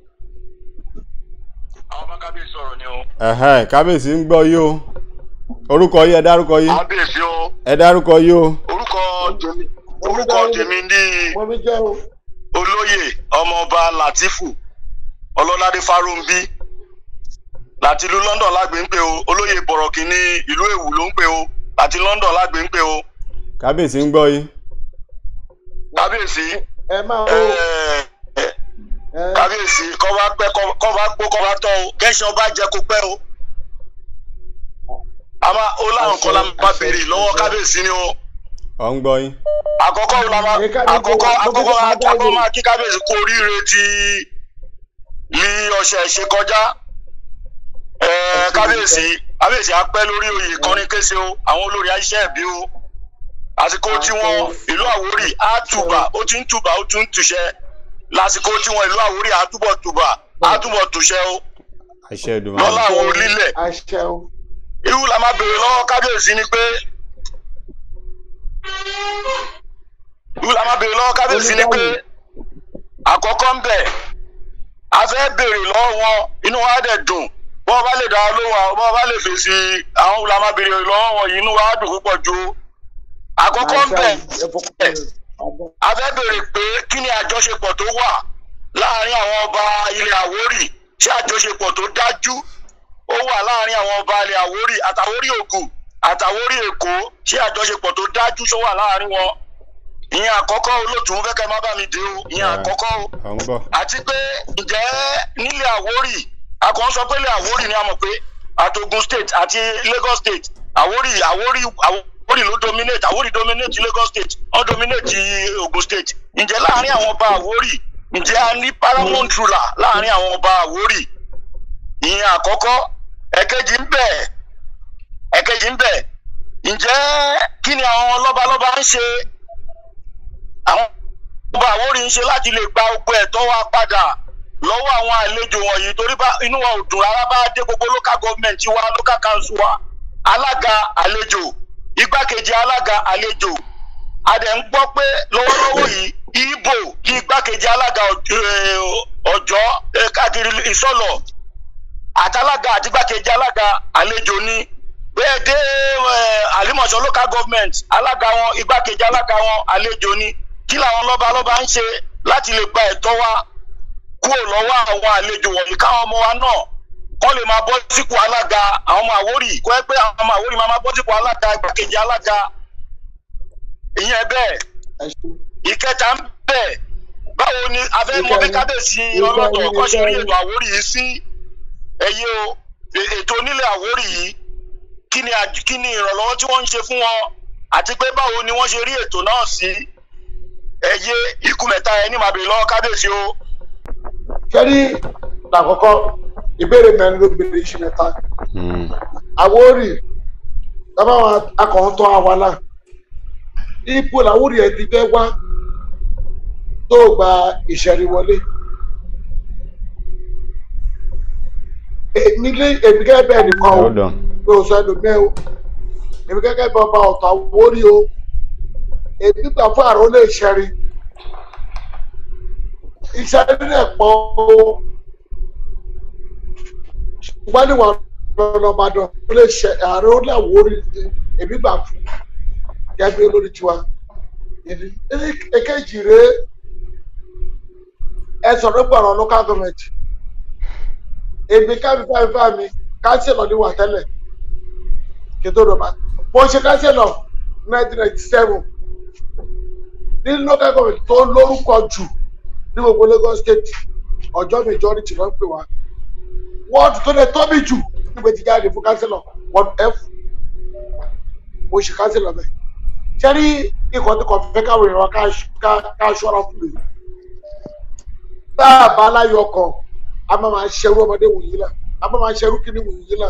àwọn bá kábíyèsí sọ̀rọ̀ ni o. ẹ̀hẹ́n kábíyèsí ń gbọ́ yìí o orúkọ yìí ẹ dárúkọ yìí. kábíyèsí o. ẹ dárúkọ yìí o. orúkọ tèmi orúkọ tèmi ní olóyè ọmọọba Latifu ọlọ́ládé Fárúnbí láti ìlú London lágbè ń pè o olóyè bọ̀rọ̀kì ní ìlú Èwù ló ń pè o láti London lágbè ń pè o. kábíyèsí ń gbọ́ yìí. kábíyèsí ẹ máa wo kábíyèsí kọ́ bá pẹ́ kọ́ bá gbó kọ́ bá tọ́ o kẹ́sàn bá jẹ kó pẹ́ o. àmọ́ ó láwọn kan láwọn bá béèrè lọ́wọ́ kábíyèsí ni o. ọ̀ ń gbọ́ yín. àkọ́kọ́ àkọ́kọ́ àkọ́kọ́ àkọ́kọ́ máa kí kábíyèsí kú oríire ti ní ọ̀sẹ̀ ṣe kọjá kábíyèsí kábíyèsí á pẹ́ lórí oyè kan ní kése o àwọn olórí iṣẹ́ ẹ̀bí o àsìkò tí wọ́n ìlú Àwórì á tùbà ó ti ń tùbà ó tún ń tùṣẹ́ lásìkò tí wọ́n ìlú Àwórì á túbọ̀ tùbà á túbọ̀ tùṣẹ́ o lọ́lá àwọn onílẹ̀ irú la máa béèrè lọ́wọ́ kábíyèsí ni pé irú la máa béèrè lọ́wọ́ kábíyèsí ni pé àkọ́kọ́ ń bẹ̀ a fẹ́ béèrè lọ́wọ́ wọn inú wa dẹ̀ dùn bọ́n bá lè dá a lóhùn àwọn bọ́n bá lè fèsì àwọn la máa béèrè lọ́wọ́ wọn yìí inú wa dùn púpọ̀ ju àkọ́kọ́ ń bẹ̀ a fẹ́ béèrè pé kí ni àjọṣepọ̀ tó wà láàárín àwọn ọba ilẹ̀ Àwórì ṣé àjọṣepọ̀ tó dájú ó wà láàárín àwọn ọba ilẹ̀ Àwórì àtàwórì Ògùn àtàwórì Èkó ṣé àjọṣepọ̀ tó dájú ṣó wà láàárín wọn ìyẹn àkọ́kọ́ olóòtú ń fẹ́kẹ́ má bá mi dé o ìyẹn àkọ́kọ́ o àti pé ǹjẹ́ nílẹ̀ Àwórì akọ̀ ń sọ pé ilẹ̀ Àwórì ni a mọ̀ pé àti Ògùn state àti Lagos state Àwórì Àwórì Àwórì ló dominate Àwórì dominate Lagos state wọ́n dominate Ògùn state ǹjẹ́ láàárín àwọn ọba Àwórì ǹjẹ́ a ní paramount ruler láàrin àwọn ọba Àwórì? Ìyẹn àkọ́kọ́. Ẹ̀kejì ń bẹ ẹ̀kejì ń bẹ ǹjẹ́ kí ni àwọn lọ́balọ́ba ń ṣe, àwọn ọba Àwórì ń ṣe láti lè gba gbogbo ẹ̀tọ́ wa padà lọ́wọ́ àwọn àlejò wọ̀nyí? Torí bá inú wa ò dùn rárá bá dé gbogbo local government wa, local council wa, alága àlejò, igbákejì alága àlejò. A dẹ̀ ń gbọ́ pé lọ́wọ́lọ́wọ́ yìí Ìgbò kí igbákejì alága Ọ̀jọ́ káàkiri ìsọ̀lọ̀ àtàlága àti igbákejì alága àlejò ni. Bẹ́ẹ̀ dé Àlímọ̀ṣọ́ local government, alága wọn igbákejì alága wọn àlejò ni. Kí làwọn lọ́balọ́ba ń ṣe láti lè gba ẹ̀tọ́ wa kúrò lọ́wọ́ àwọn àlejò wọ̀nyí, káwọn ọmọ wa náà kọ́ lè máa bọ́ sípò alága àwọn ọmọ Àwórì, kọ́ ẹ pé àwọn ọmọ Àwórì máa máa bọ́ sípò alága igbákejì alága. Ìyẹn bẹ́ẹ̀. Ìkẹta ń bẹ, báwo ni a fẹ́ mọ bí kábíyèsí ọlọ́tọ̀ kọ́ ṣe rí ètò Àwórì yìí sí? Ẹ̀yẹ o, ètò onílẹ̀ Àwórì yìí kí ni kí ni ìrànlọ́wọ́ tí wọ́n ń ṣe fún wọn, àti pé báwo ni wọ́n ṣe rí ètò náà sí? Ẹ̀yẹ ikú mẹ́ta ẹni máa bèèrè lọ́wọ́ kábíyèsí o. Kẹ́rí làkọ́kọ́ ìbéèrè mẹ́rin ló béèrè iṣu mẹ́ta. Àwórì tábàwọn akọ̀ọ̀tọ̀ àwàlà ipò làwórì ẹ̀ ti fẹ́ wá tó gba ìṣẹ̀rí wọlé. Nílé èmi gẹ́gẹ́ bẹ́ẹ̀ nìkan o, pé o sọ ẹlòmíẹ́ o, èmi gẹ́gẹ́ bẹ́ẹ̀ ọba ọ̀tọ̀ Àwórì o, èmi gbà fún àrò lè ṣẹ̀rí. Ìṣẹ̀rí náà pọ̀ o, ṣùgbọ́n níwọ̀n lọ́lọ́bàdàn ó lè ṣe àrò lè Àwórì èmi gbà fún gẹ́gẹ́ bí olórí tiwa. Èkejì rèé, ẹ sọ̀rọ̀ pọ̀ ọ̀rọ̀ local government. Èmi kábí fáwọn fáwọn mi kánsílọ̀ ní wà tẹ́lẹ̀ kí tó dọ̀bà. Mo ṣe kánsílọ̀ nineteen ninety seven ní local government tó lórúkọ jù ní gbogbo Lagos state, Ọ̀jọ́ majority ló ń pè wá. Wọ́ọ̀dù tó lè tóbi jù nígbà tí jáde fún kánsílọ̀ wọ́ọ̀dù F. Mo ṣe kánsílọ̀ bẹ́ẹ̀. Ṣé rí ikọ̀ tí kò fẹ́ káwọn èèyàn ká ṣọ́ra fún mi? Tá a bá láyọ̀ ọkọ̀, a máa máa ṣerú ọmọdé wòyí là, a máa máa ṣerú kíní wòyí là.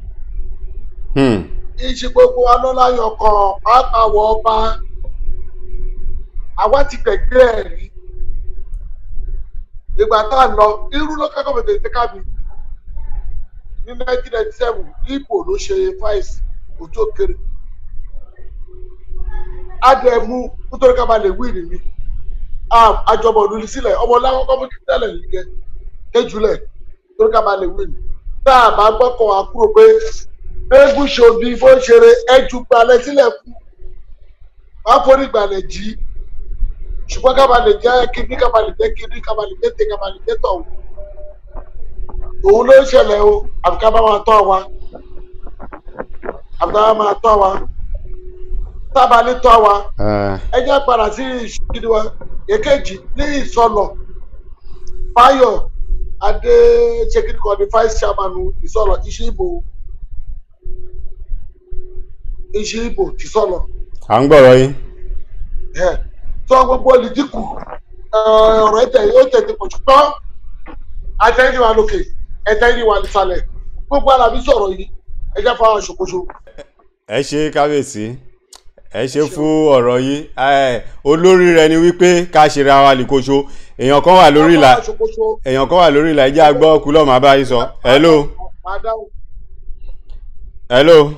Ìṣe gbogbo wa ló láyọ̀ ọkọ̀, pàápàá wọ ọba. Àwa ti gbẹ̀gbẹ́ ẹ̀ rí. Ìgbà tá a lọ, irú local government ètè kábí ní nineteen ninety seven, Ìgbò ló ṣe fáìsì ojú òkèrè. Adẹ̀mú nítorí ká bá lè wí nìyí. Àjọmọ̀ òlùlí sílẹ̀, ọmọ láwọn kọ́mú ti tẹ́lẹ̀ nìyẹn kéjúlẹ̀ nítorí ká bá lè wí nìyí. Tá a bá gbọ́kọ̀ wá kúrò pé eégún ṣòbí bó ń ṣeré ẹjú gbalẹ̀ sílẹ̀ fún. Wọ́n á forí gbalẹ̀ jí. Ṣùgbọ́n ká bá lè jẹ́ kíní, ká bá lè jẹ́ kíní, ká bá lè jẹ́ tẹ̀, ká bá lè jẹ́ tọ̀. Òun ló ń ṣẹlẹ̀ o, àbí ká bá máa tọ́ wa. Àbí ká bá máa tọ́ wa. Tábà ní tọ́ wa, ẹ jẹ́ padà sí ìṣèkìdí wa. Èkejì ní ìsọ̀lọ̀, Báyọ̀ Adé ṣèkìdí kan ní vice chairman ìsọ̀lọ̀ iṣẹ́ ìbò iṣẹ́ ìbò ti sọ̀lọ̀. À ń gbọ́rọ̀ yín. Sọ gbogbo olùdíkù ọ̀rọ̀ ẹ̀tẹ̀ yóò tètè pọ̀ ṣùgbọ́n àtẹ̀yìn wa lókè ẹ̀tẹ̀yìn wa nísàlẹ̀ gbogbo alábí sọ̀rọ̀ yìí ẹ jẹ́ fáwọn ṣòkòṣò. Ẹ ṣe kábíyèsí, ẹ ṣe fún ọ̀rọ̀ yìí. Olórí rẹ ni wípé ká ṣe ra wa lìkóṣo. Èèyàn kan wà lórí ìlà èèyàn kan wà lórí ìlà ẹ jẹ́ agbọ́ kú lọ́ọ́ máa bá yín sọ. Hello. Hello.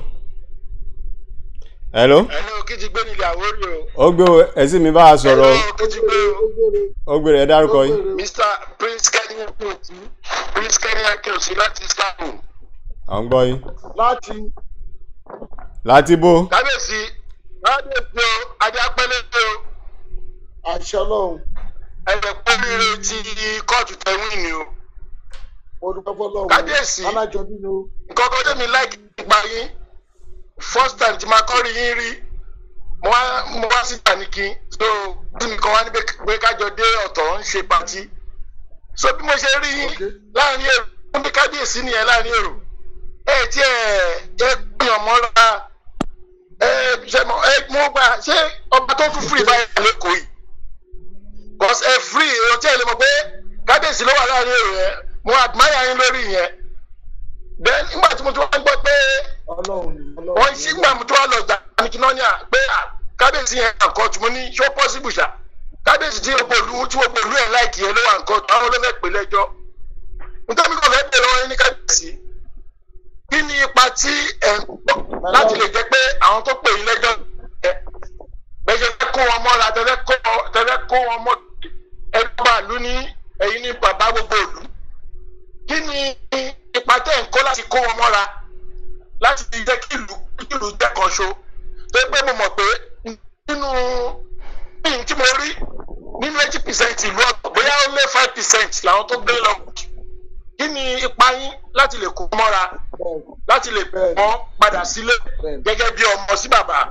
Hello. Hello, kí ti gbé nílẹ̀ Àwórì o. Ó gbé ẹ̀sìn mi bá a sọ̀rọ̀. Hello, kí ti gbé o. Ó gbé rẹ̀ dárúkọ yín. Mister Prince Kenny Akinoti Prince Kenny Akinoti láti Istanbul. À ń gbọ́ yín. Láti. Láti bó. Kábíyèsí, kábíyèsí o, ajá pẹ́lẹ́ o. Àṣẹ Ọlọ́run. Ẹ̀rẹ̀ pẹ́lẹ́rẹ́ ti kóòtù tẹ̀wín ni o. Mo dúpẹ́ fọ́lọ́run. Kábíyèsí, alájọbí ni o. nǹkan kan tẹ́mi láìkí nípa yín. First time tí máa kọ́ rí yín rí, mo wá mo wá sí Tàníkì, so bí nǹkan wá ní pé kájọ dé ọ̀tọ̀ ń ṣe pàtí. So bí mo ṣe rí yín láàrin èrò, wọ́n bí kábíyèsí nìyẹn láàrin èrò. Ẹ tí ẹ ẹ gbìyàn mọ́ra, ẹ ṣe mọ ẹ mo gbà ṣé ọba tó fún fúri báyìí lẹ́kọ̀ọ́ yìí. because ẹ free èrò tí ẹ lè mọ̀ pé kábíyèsí ló wà láàrin èrò yẹn mo admire yín lórí yẹn then nígbà tí mo tún wá ń gbọ́ pé wọ́n sì gbà mo tún wá lọ gbà ní kìnnìyà pé kábíyèsí yẹn àkọ́ tí mo ní ṣó possible ṣá kábíyèsí tí gbogbo olú tí gbogbo olú ẹ̀ láìkì yẹn ló wà nǹkan àwọn olófẹ́ pè lẹ́jọ́ nítorí kò fẹ́ bẹ̀rẹ̀ wọn ní kábíyèsí kí ni ipa tí ẹ̀ ń pọ̀ láti lè jẹ́ pé àwọn tó pè yín lẹ́jọ́ ẹ̀ bẹ́ẹ̀ kó wọn mọ́ra tẹ́lẹ̀ kó wọn mọ́ ẹgbẹ́ bàálù ní ẹ̀yin ní bàbá gbogbo òlù kí ni ipa tẹ́ ń kó láti kó wọn mọ́ra láti jẹ́ kí ìlú kí ìlú jẹ́ kan ṣo tó pé mo mọ̀ pé nínú ìyìn tí mo rí nínú eighty percent ìlú ọ̀gbọ̀n bóyá ó lé five percent làwọn tó gbé lọ kí ni ipa yín láti lè kó mọ́ra láti lè mọ́ padà sílé gẹ́gẹ́ bí ọmọ sí bàbá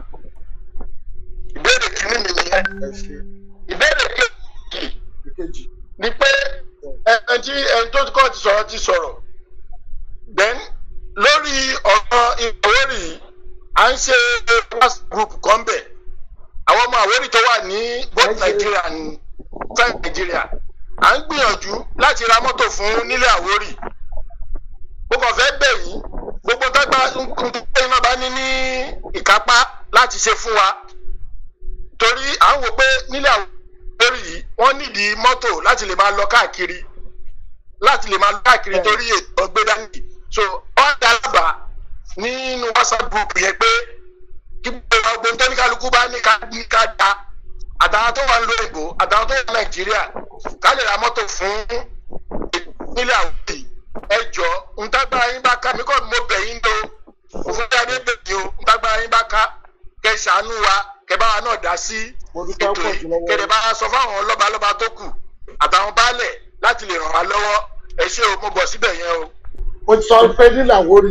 ìbéèrè kìíní mi nìyẹn ìbéèrè kejì ni pé ẹni tí ẹni tó kọ́ ti sọ̀rọ̀ ti sọ̀rọ̀ then lórí ọ̀rọ̀ Àwórì à ń ṣe WhatsApp group kan bẹ̀ àwọn ọmọ Àwórì tó wà ní both Nigeria and South Nigeria à ń gbìyànjú láti ra mọ́tò fún nílẹ̀ Àwórì gbogbo ọ̀fẹ́ bẹ̀ yìí gbogbo tágbà nǹkan náà bá ní ní ìkápá láti ṣe fún wa torí à ń wò pé nílẹ̀ Àwórì yìí wọ́n nídìí mọ́tò láti lè máa lọ káàkiri láti lè máa lọ káàkiri torí ètò ọgbẹ́ dání so wọ́n dàgbà nínú WhatsApp group yẹn pé kí gbogbo tó ní kálukú bá ní ká da àtàwọn tó wà ń lo ìbò àtàwọn tó wà ní Nàìjíríà ká lè ra mọ́tò fún nílẹ̀ Àwórì ẹ jọ ntágbára yín bá ká mi kọ́ mo bẹ̀ yín tó òfin dáadé bẹ̀ yín o ntágbára yín bá ká kẹ́ ṣàánú wa kẹ́ bá wa náà dá sí ètò yìí kẹ́ bá wa sọ fáwọn lọ́balọ́ba tó kù àtàwọn baálẹ̀ láti lè ràn wá lọ́wọ́ ẹ ṣé o mo bọ̀ síbẹ̀ yẹn o. mo ti sọ pé nílẹ̀ Àwórì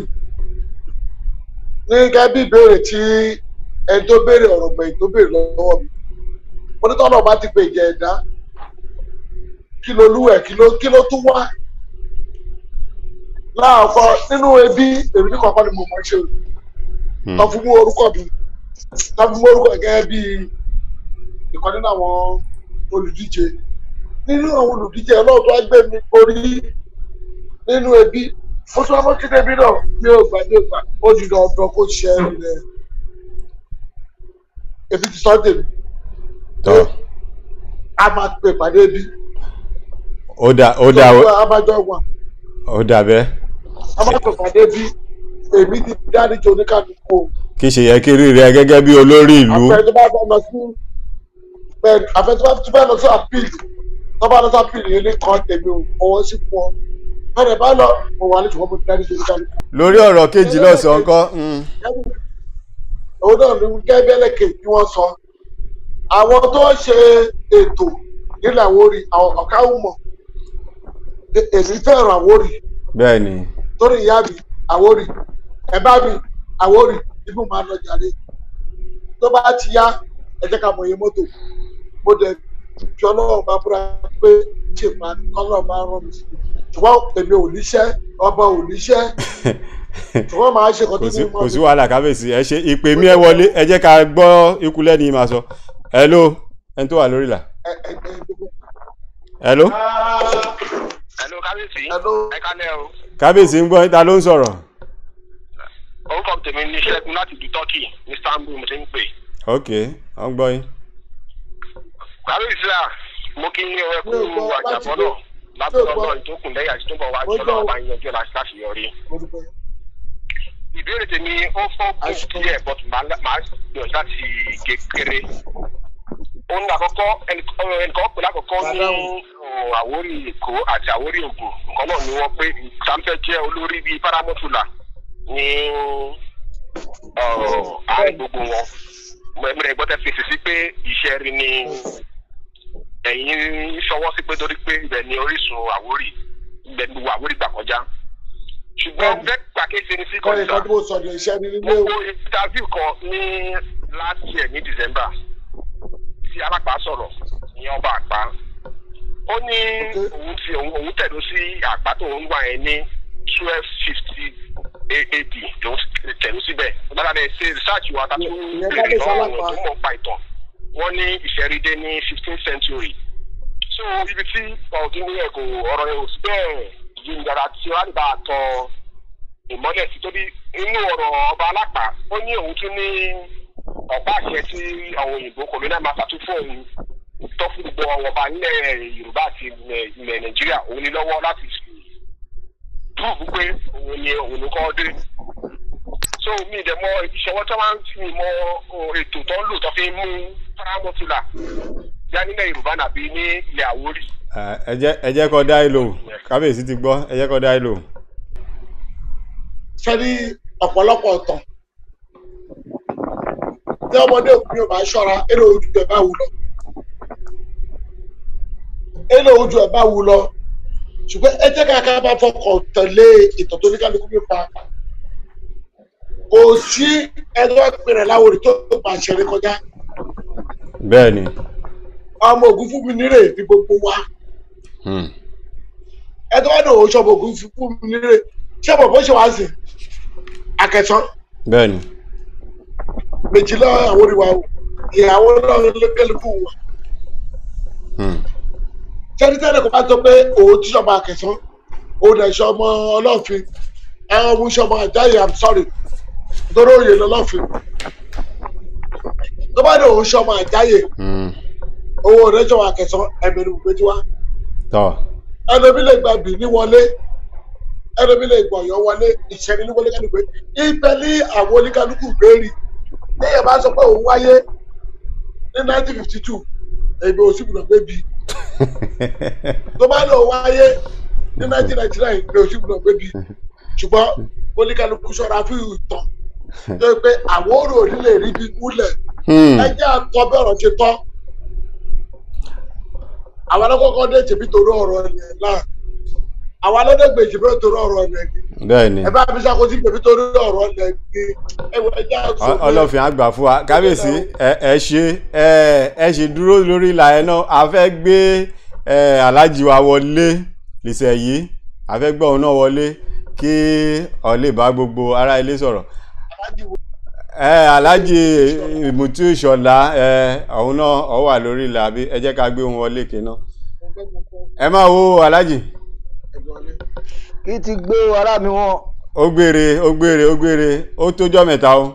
ní gẹ́gẹ́ bí ìbéèrè tí ẹni tó béèrè ọ̀rọ̀ gbẹ̀yìn tó béèrè lọ́wọ́ mi mo ní tọ́lọ̀ bá ti pè jẹ ẹ̀dá kí ló lúwẹ̀ kí ló tún wá láàkọ nínú ẹbí èmi ní kọ̀ọ̀kan ni mo mọ̀ ṣe o tọ́ fún mú orúkọ mi tọ́ fún mú orúkọ gẹ́gẹ́ bí ìkan nínú àwọn olùdíje nínú àwọn olùdíje ọlọ́run tó wá gbé mi orí nínú ẹbí ó tún wá mọ́ kí débi náà mi ò gbà mi ò gbà ó di dandan kó ṣe é rẹ̀ ebi ti sọ tèmi a máa pè pàdé bí ó dà ó dà ó dà bẹ́ẹ̀ a máa pè pàdé bí èmi ti dáríjì oníkàlùkù o. kì í ṣe yẹ kí rí rẹ gẹ́gẹ́ bí olórí ìlú. àfẹ́ tó bá fẹ́ lọ sí bẹ́ẹ̀ àfẹ́ tó bá fẹ́ lọ sí àpìlì tó bá lọ sí àpìlì yẹn ní kan tèmi o ọwọ́ sí fún ọ bẹ́ẹ̀ bá lọ mo wà ní ṣùgbọ́n mo ti dáríjì oníkàlùkù. lórí ọ̀rọ̀ kejì lọ́sàn-án kọ́. òun náà ní gẹ́gẹ́lẹ́ kejì tí wọ́n sọ àwọn tó ń ṣe ètò nílẹ̀ Àwórì àwọn ọ̀káwù mọ̀ èmi fẹ́ràn Àwórì. bẹ́ẹ̀ni. torí ìyá mi Àwórì ẹ̀bá mi Àwórì ibù máa lọ jàre tó bá ti yá ẹ jẹ́ ká mọ̀ iye mọ́tò mo dẹ̀ fi Ọlọ́run bá búra pé ṣe máa Ọlọ́run bá rán mi sí ṣùgbọ́n èmi ò níṣẹ́ ọba ò níṣẹ́ ṣùgbọ́n màá ṣe kọ́ tó ní mọ́. kò sí wàhálà kábíyèsí ẹ ṣe ìpè mí ẹ wọlé ẹ jẹ́ ká gbọ́ ikú lẹ́ni yìí máa sọ hello ẹni tó wà lórí là. hello. hello kábíyèsí ẹ kálẹ̀ o. kábíyèsí ń gbọ́ ta ló ń sọ̀rọ̀. orúkọ tèmi ní Ṣẹ́gun láti ìlú Turkey ní Istanbul mo ti ń pè. ok wọ́n gbọ́ yín. kábíyèsí à mo kí ní ọ̀rẹ́ kú àjàbọ́ náà lábẹ́ ọlọ́run tó kù lẹ́yìn àti tó bọ̀ wá jọ náà wá yanjú láti láṣeyọrí. ìbéèrè tèmi ó fọ́ kù díẹ̀ but màá gbìyànjú láti kékeré. òun ní àkọ́kọ́ ẹnìkan pè lákọ̀ọ́kọ́ ní Àwórì Èkó àti Àwórì Ògùn nǹkan náà ni wọ́n pé Sáńfẹ́ jẹ́ olórí bíi paramọ́tòlà ní àárín gbogbo wọn. mẹ́rin gbọ́dọ̀ fèsì sí pé iṣẹ́ rí ni ẹ̀yin ṣọwọ́ sí pé torí pé ibẹ̀ ni orísun Àwórì ibẹ̀ ni gbogbo Àwórì gbà kọjá. ṣùgbọ́n bẹ́ẹ̀ pàkíyèsí ni sí kọ́ńtà gbogbo interview kan ní last year ní December tí alápá sọ̀rọ̀ ní ọba àpá ó ní òun ti òun tẹ̀dó sí àpá tó ń wà yẹn ní twelve fifty A D tó ń tẹ̀dó síbẹ̀ gbọ́dọ̀ ní ṣe research wa tàbí béèrè lọ́wọ́ àwọn tó mọ̀ pa ìtàn wọ́n ní ìṣẹ̀rídé ní fifteenth century so ibi tí ọ̀dún ní ẹ̀kọ́ ọ̀rọ̀ yẹn ò sí bẹ́ẹ̀ yìí ń dára tí wọ́n á bá a tọ ìmọ́lẹ̀ sí torí inú ọ̀rọ̀ ọba alápá ó ní òun tún ní ọ̀pá àṣẹ tí àwọn òyìnbó colonial master tún fún òun tọ́ fún gbogbo ọba nílẹ̀ Yorùbá àti ilẹ̀ Nàìjíríà òun ní lọ́wọ́ láti túbù pé òun ni òun ló kọ́ dé so mi dẹ̀ mọ ìṣọwọ́ tó máa ń fi mọ ètò tó ń lò tó fi ń mú paramotula já nílẹ̀ Yorùbá nàbí ní ilẹ̀ Àwórì. ẹ jẹ́ kó dá ìlò kábíyèsí ti gbọ́ ẹ jẹ́ kó dá ìlò. ṣé ní ọ̀pọ̀lọpọ̀ ọ̀tàn tí ọmọdé òkú yóò bá ṣọ́ra èrò ojú ẹ̀ bá wù lọ èrò ojú ẹ̀ bá wù lọ ṣùgbọ́n ẹ jẹ́ ká bá fọkàn tẹ̀lé ìtàn tó ní kálukú nípa kò sí ẹgbẹ́ ìpínlẹ̀ Láwórì tó bá ṣẹlẹ̀ kọjá. bẹ́ẹ̀ ni. ọmọ Ògún fún mi nírè ní gbogbo wa. ẹgbẹ́ wà ní òun ṣọmọ Ògún fún mi nírè ṣé mo bó ṣe wá sí Akẹ̀sán. bẹ́ẹ̀ ni. méjìlá Àwórì wa ìyàwó náà lẹ́kẹ̀lẹ́kù wa. sẹ́dítẹ́rì kò bá tó pé òun ti ṣọmọ Akẹ̀sán òun dẹ̀ ṣọmọ Ọlọ́fin àwọn ọmọ ṣọmọ Àjáyè I'm sorry nítorí òye lọ́lọ́fin tó bá dẹ̀ òun ṣọmọ Àjáyè owó rẹ̀ ṣọmọ Akẹ̀sán ẹ̀mẹ̀rẹ̀ òun péjú wa ẹlòmí lè gba Bìní wọlé ẹlòmí lè gbọ̀ Ọ̀yọ́ wọlé ìṣẹ́ni ní wọlé kálukú ibẹ̀ ní àwọn oníkálukú gbèrè lẹ́yìn bá sọ pé òun wáyé ní nineteen fifty two èmi ò sì gbọdọ̀ gbé bi tó bá lọ wáyé ní nineteen ninety nine èmi ò sì gbọdọ̀ gbé bi ṣùgbọ́n oníkálukú ṣọ́ra fún ìtàn tó yẹ pé Àwórì ò ní lè rí bí múlẹ̀ ẹjẹ́ àtọ́ bí ọ̀rọ̀ ṣe tọ́ àwọn alákọ̀ọ́kọ́ dé tèmi torí ọ̀rọ̀ ẹ̀ náà àwọn alọ́dẹ̀gbẹ̀ ìṣèbí torí ọ̀rọ̀ ẹ̀ ní bẹ́ẹ̀ni ẹ bá fi ṣàkóso ìgbèbí torí ọ̀rọ̀ ẹ̀ ní ẹwọ ẹjẹ́ àtọ́ Ọlọ́fin àgbà fún wa kábíyèsí ẹ ṣe ẹ ṣe dúró lórí ìlà ẹ náà a fẹ́ gbé Aláàjì wa wọlé lìṣẹ̀ yìí a fẹ́ gbọ́ òun náà wọlé kí ó lè bá gbogbo ará ilé sọ̀rọ̀ ẹ Aláàjì Mutiu Ìṣọ̀lá ẹ òun náà ó wà lórí ìlà àbí ẹ jẹ́ ká gbé òun wọlé kéná ẹ máa wo Aláàjì. kí ti gbé ará mi wọn. ó gbére ó gbére ó gbére ó tójọ́ mẹ́ta o.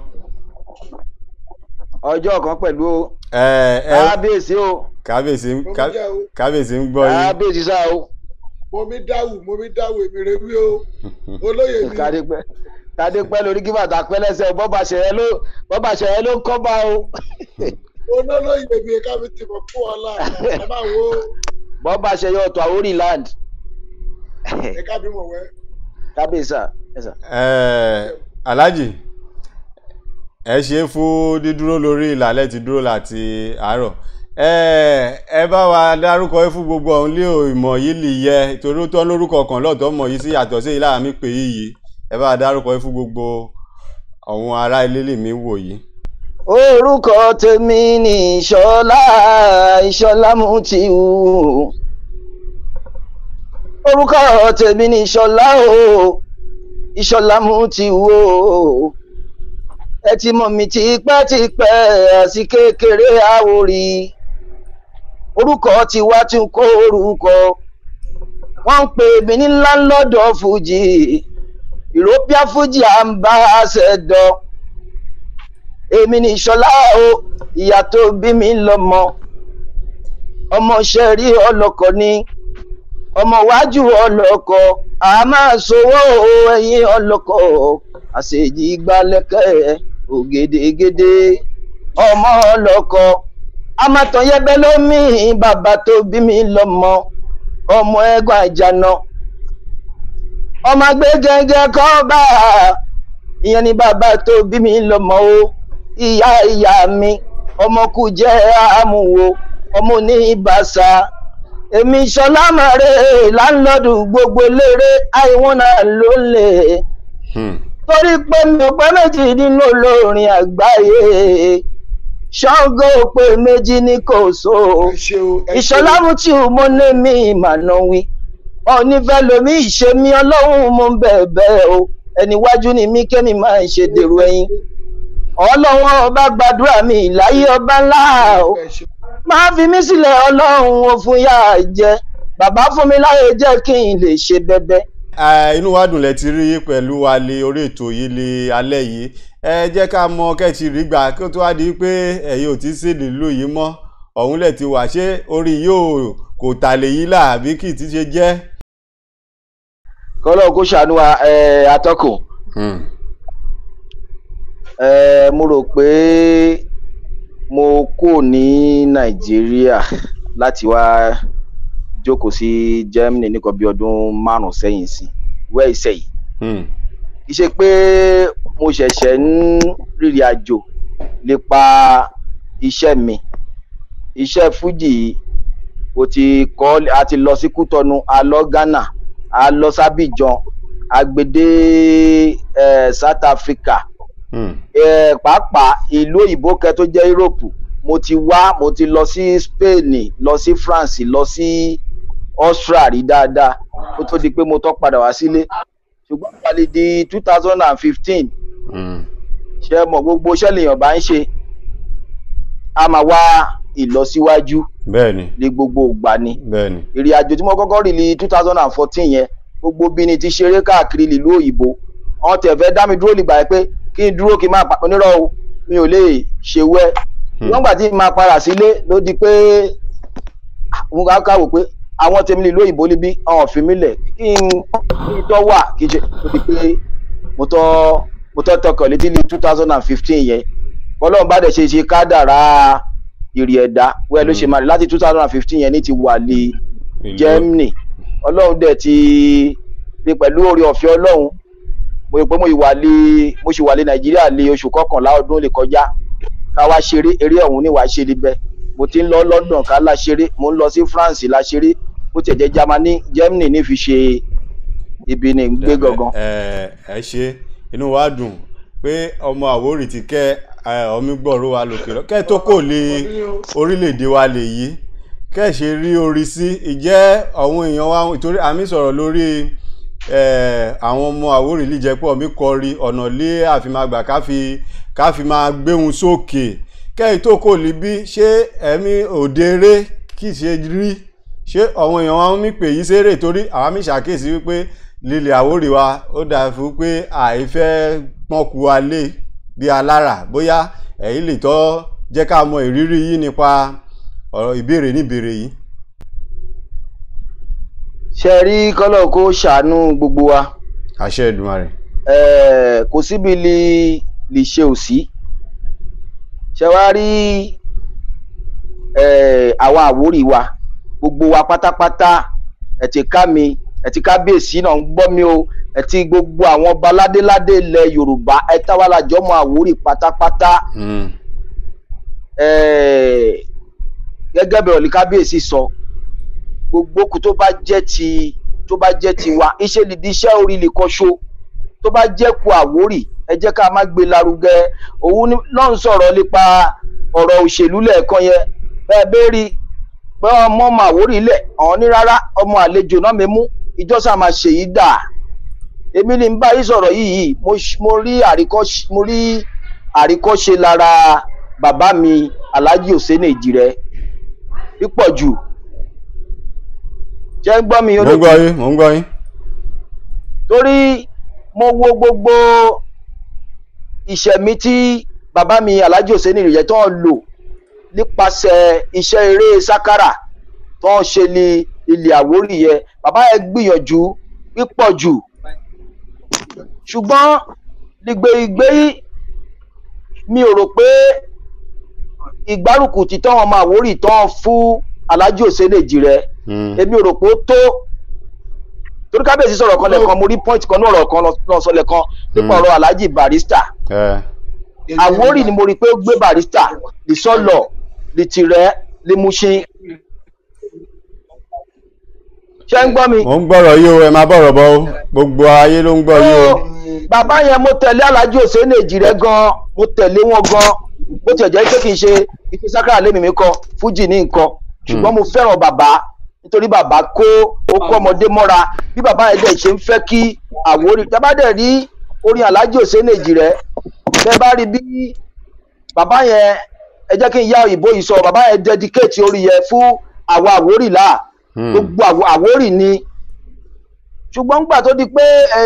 ọjọ́ kan pẹ̀lú o. ẹ ẹ kábíyèsí o. kábíyèsí kábíyèsí ń gbọ́ yín. kábíyèsí sá o. mo mi dáwù mo mi dáwù èmi rẹ wí o olóyè mi. kádépẹ́ kádépẹ́ lórí kí bàtà pẹ́ lẹ́sẹ̀ bọ́bà ṣẹ̀yẹ ló bọ́bà ṣẹ̀yẹ ló ń kọ́ bá o. olólóyè mi ká mi ti mọ̀ fún ọ láà ẹ máa wo. bọ́bà ṣẹ̀yẹ ọ̀tọ̀ Àwórì land. ẹ ká bí mọ̀ wẹ́. kábíyèsí sá. ẹ Aláàjì ẹ ṣe fún dídúró lórí ìlàlẹ́ ti dúró láti àárọ̀ ẹ ẹ bá wa dárúkọ ẹ fún gbogbo ọ̀hún lé ìmọ̀ yìí lè yẹ torí ó tọ́ lórúkọ kan lọ́tọ̀ mọ̀ yìí sí yàtọ̀ sí ìlànà mi pè yìí ẹ bá wa dárúkọ ẹ fún gbogbo àwọn ará ilé lè mí wò yìí. orúkọ tèmi ni Ìṣọ̀lá Ìṣọ̀lá Mutiu orúkọ tèmi ni Ìṣọ̀lá o Ìṣọ̀lá Mutiu o ẹ ti mọ̀ mí tipẹ́tipẹ́ àti kékeré Àwórì orúkọ tí wá tún kó orúkọ wọ́n ń pè mí ní landlord of Fuji European Fuji ambassador èmi ní Ìṣọ̀lá o ìyá tó bí mi lọ́mọ ọmọ ṣẹ́rí ọlọ́kọ ní ọmọ wájú ọlọ́kọ a máa sowó ẹ̀yìn ọlọ́kọ àṣejì gbalẹ̀kẹ́ ògèdègèdè ọmọ ọlọ́kọ amátàn yẹbẹ lómi bàbá tó bí mi lọ́mọ ọmọ ẹ̀gbọ́n àjànà ọmọ agbẹjẹjẹ kọ bá ìyẹn ni bàbá tó bí mi lọ́mọ o ìyá ìyá mi ọmọ kù jẹ àmúwo ọmọ ní ìbàṣà èmi Ìṣọ̀lá mọ̀rẹ́ láńlọ́dù gbogbo eléré àìwọ́n náà ló lè torí pé mi ò pé méjì nínú olórin àgbáyé Ṣàngó pé méjì ní kò so Ìṣọ̀lá Mutiu mo ní mi ìmànà wí onífẹ́ lomi ìṣe mi ọlọ́run mo ń bẹ̀ẹ̀bẹ̀ o ẹni wájú ni mí kémi máa ń ṣe dèrò ẹ̀yìn ọlọ́run ọba gbàdúrà mi láyé ọba ńlá o máa fi mí sílẹ̀ ọlọ́run ó fún yá jẹ bàbá fún mi láyé jẹ́ kí n lè ṣe bẹ́bẹ́. Inú wa dùn lẹ ti rí pẹ̀lú wa lé orí ètò yìí lé alẹ́ yìí ẹ jẹ́ ká mọ kẹ́ẹ̀tì rí gbà kí ó tó wá di pé ẹ̀yin ò tí sí nílùú yìí mọ́ ọ̀hún lẹ̀ ti wà ṣé orí yóò kò tà lè yí là àbí kì í ti ṣe jẹ́. kọ́lọ́ kó ṣàánú wa atọ́kùn mo rò pé mo kò ní Nàìjíríà láti wá jókòó sí Germany nìkan bí ọdún márùn sẹ́yìn sí wẹ́ ìṣẹ́ yìí kì í ṣe pé mo ṣẹ̀ṣẹ̀ ń rìnrìn àjò nípa iṣẹ́ mi iṣẹ́ fújì o ti kọ́ a ti lọ sí Kútọ́nù a lọ Ghana a lọ sábìjan a gbé dé South Africa pàápàá ìlú òyìnbó kẹ tó jẹ́ Europe mo ti wá mo ti lọ sí Spain lọ sí France lọ sí Austria rí dáadáa kó tó di pé mo tọ́ padà wá sílé ṣùgbọ́n pàlẹ́ di two thousand fifteen ṣe mọ̀ gbogbo iṣẹ́ lèèyàn bá ń ṣe a máa wá ìlọsíwájú bẹ́ẹ̀ni ní gbogbo ìgbà ni bẹ́ẹ̀ni ìrìn àjò tí mo kọ́kọ́ rìn ní two thousand fourteen yẹn gbogbo bí ni ti ṣeré káàkiri ìlú òyìnbó wọ́n tẹ̀ fẹ́ dá mi dúró lìgbà yẹn pé kí n dúró kí n máa pàpọ̀ nírọ̀ o mi ò lè ṣe wẹ́ wọ́n gbà tí máa padà sílé ló di pé mo ká káwò pé àwọn tèmi ìlú òyìnbó níbí ọ̀hún fi mí lẹ̀ kí n tọ́ wà kí n ṣe ló di pé mo tọ́ mo tọ́ tọkàn létí ní two thousand fifteen yẹn Ọlọ́run bá dẹ̀ ṣe ṣe kádàrá ìrì ẹ̀dá wẹ́ẹ́ ló ṣe máa rí láti two thousand fifteen yẹn ní ti wà ní Germany Ọlọ́run dẹ̀ ti rí pẹ̀lú oore ọ̀fẹ́ Ọlọ́run mo rò pé mo ìwà lé mo ṣì wà lé Nàìjíríà lé oṣù kọkànlá ọdún lè kọjá ká wá ṣeré eré ọ̀hún ní wàá ṣe níbẹ̀ mo ti ń lọ London ká la ṣeré mo ń lọ sí France la ṣeré bó tiẹ̀ jẹ́ Germany Germany ní fi ṣe ibi ní gbé gangan. ẹ ẹ ṣe inú wa dùn pé ọmọ Àwórì ti kẹ́ ọmí gbọ́rọ̀ wa lókè lọ kẹ́ tó kò lè orílẹ̀-èdè wa lè yí kẹ́ ṣe rí orí sí ìjẹ́ àwọn èèyàn wa ìtorí àmì sọ̀rọ̀ lórí àwọn ọmọ Àwórì lè jẹ́ pé ọmí kọrí ọ̀nà lé àfimàgbà káfi káfi máa gbéhun sókè kẹ́ tó kò lè bí ṣé ẹ̀mí òdèrè kì í ṣe rí ṣé àwọn èèyàn wa ń mí pè yí sérè torí àwọn mi ṣàkíyèsí wípé lílẹ̀ Àwórì wa ó dà fún pé àìfẹ́ pọ́nkú alé bí alára bóyá ẹ̀yin lè tọ́ jẹ́ ká mọ ìrírí yìí nípa ọ̀rọ̀ ìbéèrè níbèrè yìí. ṣe rí kọ́lọ̀ kó ṣàánú gbogbo wa. àṣẹ Èdùmàrè. ẹ̀ẹ́ kò síbi lè lè ṣe òsì ṣe wá rí ẹ̀ẹ́ àwọn Àwórì wa gbogbo wa pátápátá ẹ̀ ti ká mi ẹ̀ ti kábíyèsí náà ń gbọ́ mi o ẹ̀ ti gbogbo àwọn ọba ládéládé ilẹ̀ Yorùbá ẹ̀ táwàlájọ́ ọmọ Àwórì pátápátá ẹ̀ẹ́ gẹ́gẹ́ bẹ̀rẹ̀ ní kábíyèsí sọ gbogbo kù tó bá jẹ́ ti tó bá jẹ́ ti wa iṣẹ́ lè di iṣẹ́ orí lè kọ́ṣó tó bá jẹ́ ku Àwórì ẹ jẹ́ ká má gbé lárugẹ òun náà ń sọ̀rọ̀ nípa ọ̀rọ̀ òṣèlú lẹ́ẹ̀kan yẹn bẹ́ẹ̀ bẹ́ẹ̀ rí pé ọmọ ọmọ Àwórì lẹ̀ ọ̀hún ní rárá ọmọ àlejò náà mi mú ìjọsà máa ṣe yìí dà èmi ní bá yìí sọ̀rọ̀ yìí mo rí àríkọ́ṣe mo rí àríkọ́ṣe lára bàbá mi Alhaji Hussein Ejire pípọ̀ jù jẹ́ ń gbọ́ mi olóògbé. mo ń gbọ́ yín mo ń gbọ́ yín. torí mo wo gbogbo ìṣẹ̀mí tí bàbá mi Alhaji Hussein Ejire tó ń lò nípasẹ̀ iṣẹ́ eré sákárà tó ń ṣe ní ilẹ̀ Àwórì yẹn bàbá yẹn gbìyànjú pípọ̀ jù ṣùgbọ́n nígbèrígbé mi ò rò pé ìgbárùkù tí tọ́wọ́n ọmọ Àwórì tán fún Alhaji Hussein Ejire èmi ò rò pé ó tó torí kábíyèsí sọ̀rọ̀ kan lẹ́ẹ̀kan mo rí point kan ní ọ̀rọ̀ kan lọ sọ lẹ́ẹ̀kan nípa ọ̀rọ̀ Alhaji Barrister Àwórì ni mo rí pé ó gbé Barrister lè sọ́lọ̀ lè tirẹ̀ lè Mushin ṣé ń gbọ́ mi. mo ń gbọ́rọ̀ yìí o ẹ máa bọ̀rọ̀ bọ́ o gbogbo ayé ló ń gbọ́ yìí o. bàbá yẹn mo tẹ̀lé Alhaji Hussein Ejire gan mo tẹ̀lé wọn gan bó tiẹ̀ jẹ́ pé kì í ṣe ìfi sákàrà lémi mi kọ fújì ní nǹkan ṣùgbọ́n mo fẹ́ràn bàbá nítorí bàbá kó ó kó ọmọdé mọ́ra bí bàbá yẹn dẹ̀ ṣe ń fẹ́ kí Àwórì tẹ́ bá dẹ̀ rí orin Alhaji Hussein Ejire tẹ́ bá rí bí bàbá yẹn ẹ jẹ́ kí n yá òyìnbó yìí sọ bàbá yẹn dedicate orí yẹn fún àwa Àwórì là gbogbo Àwórì ni ṣùgbọ́n nígbà tó di pé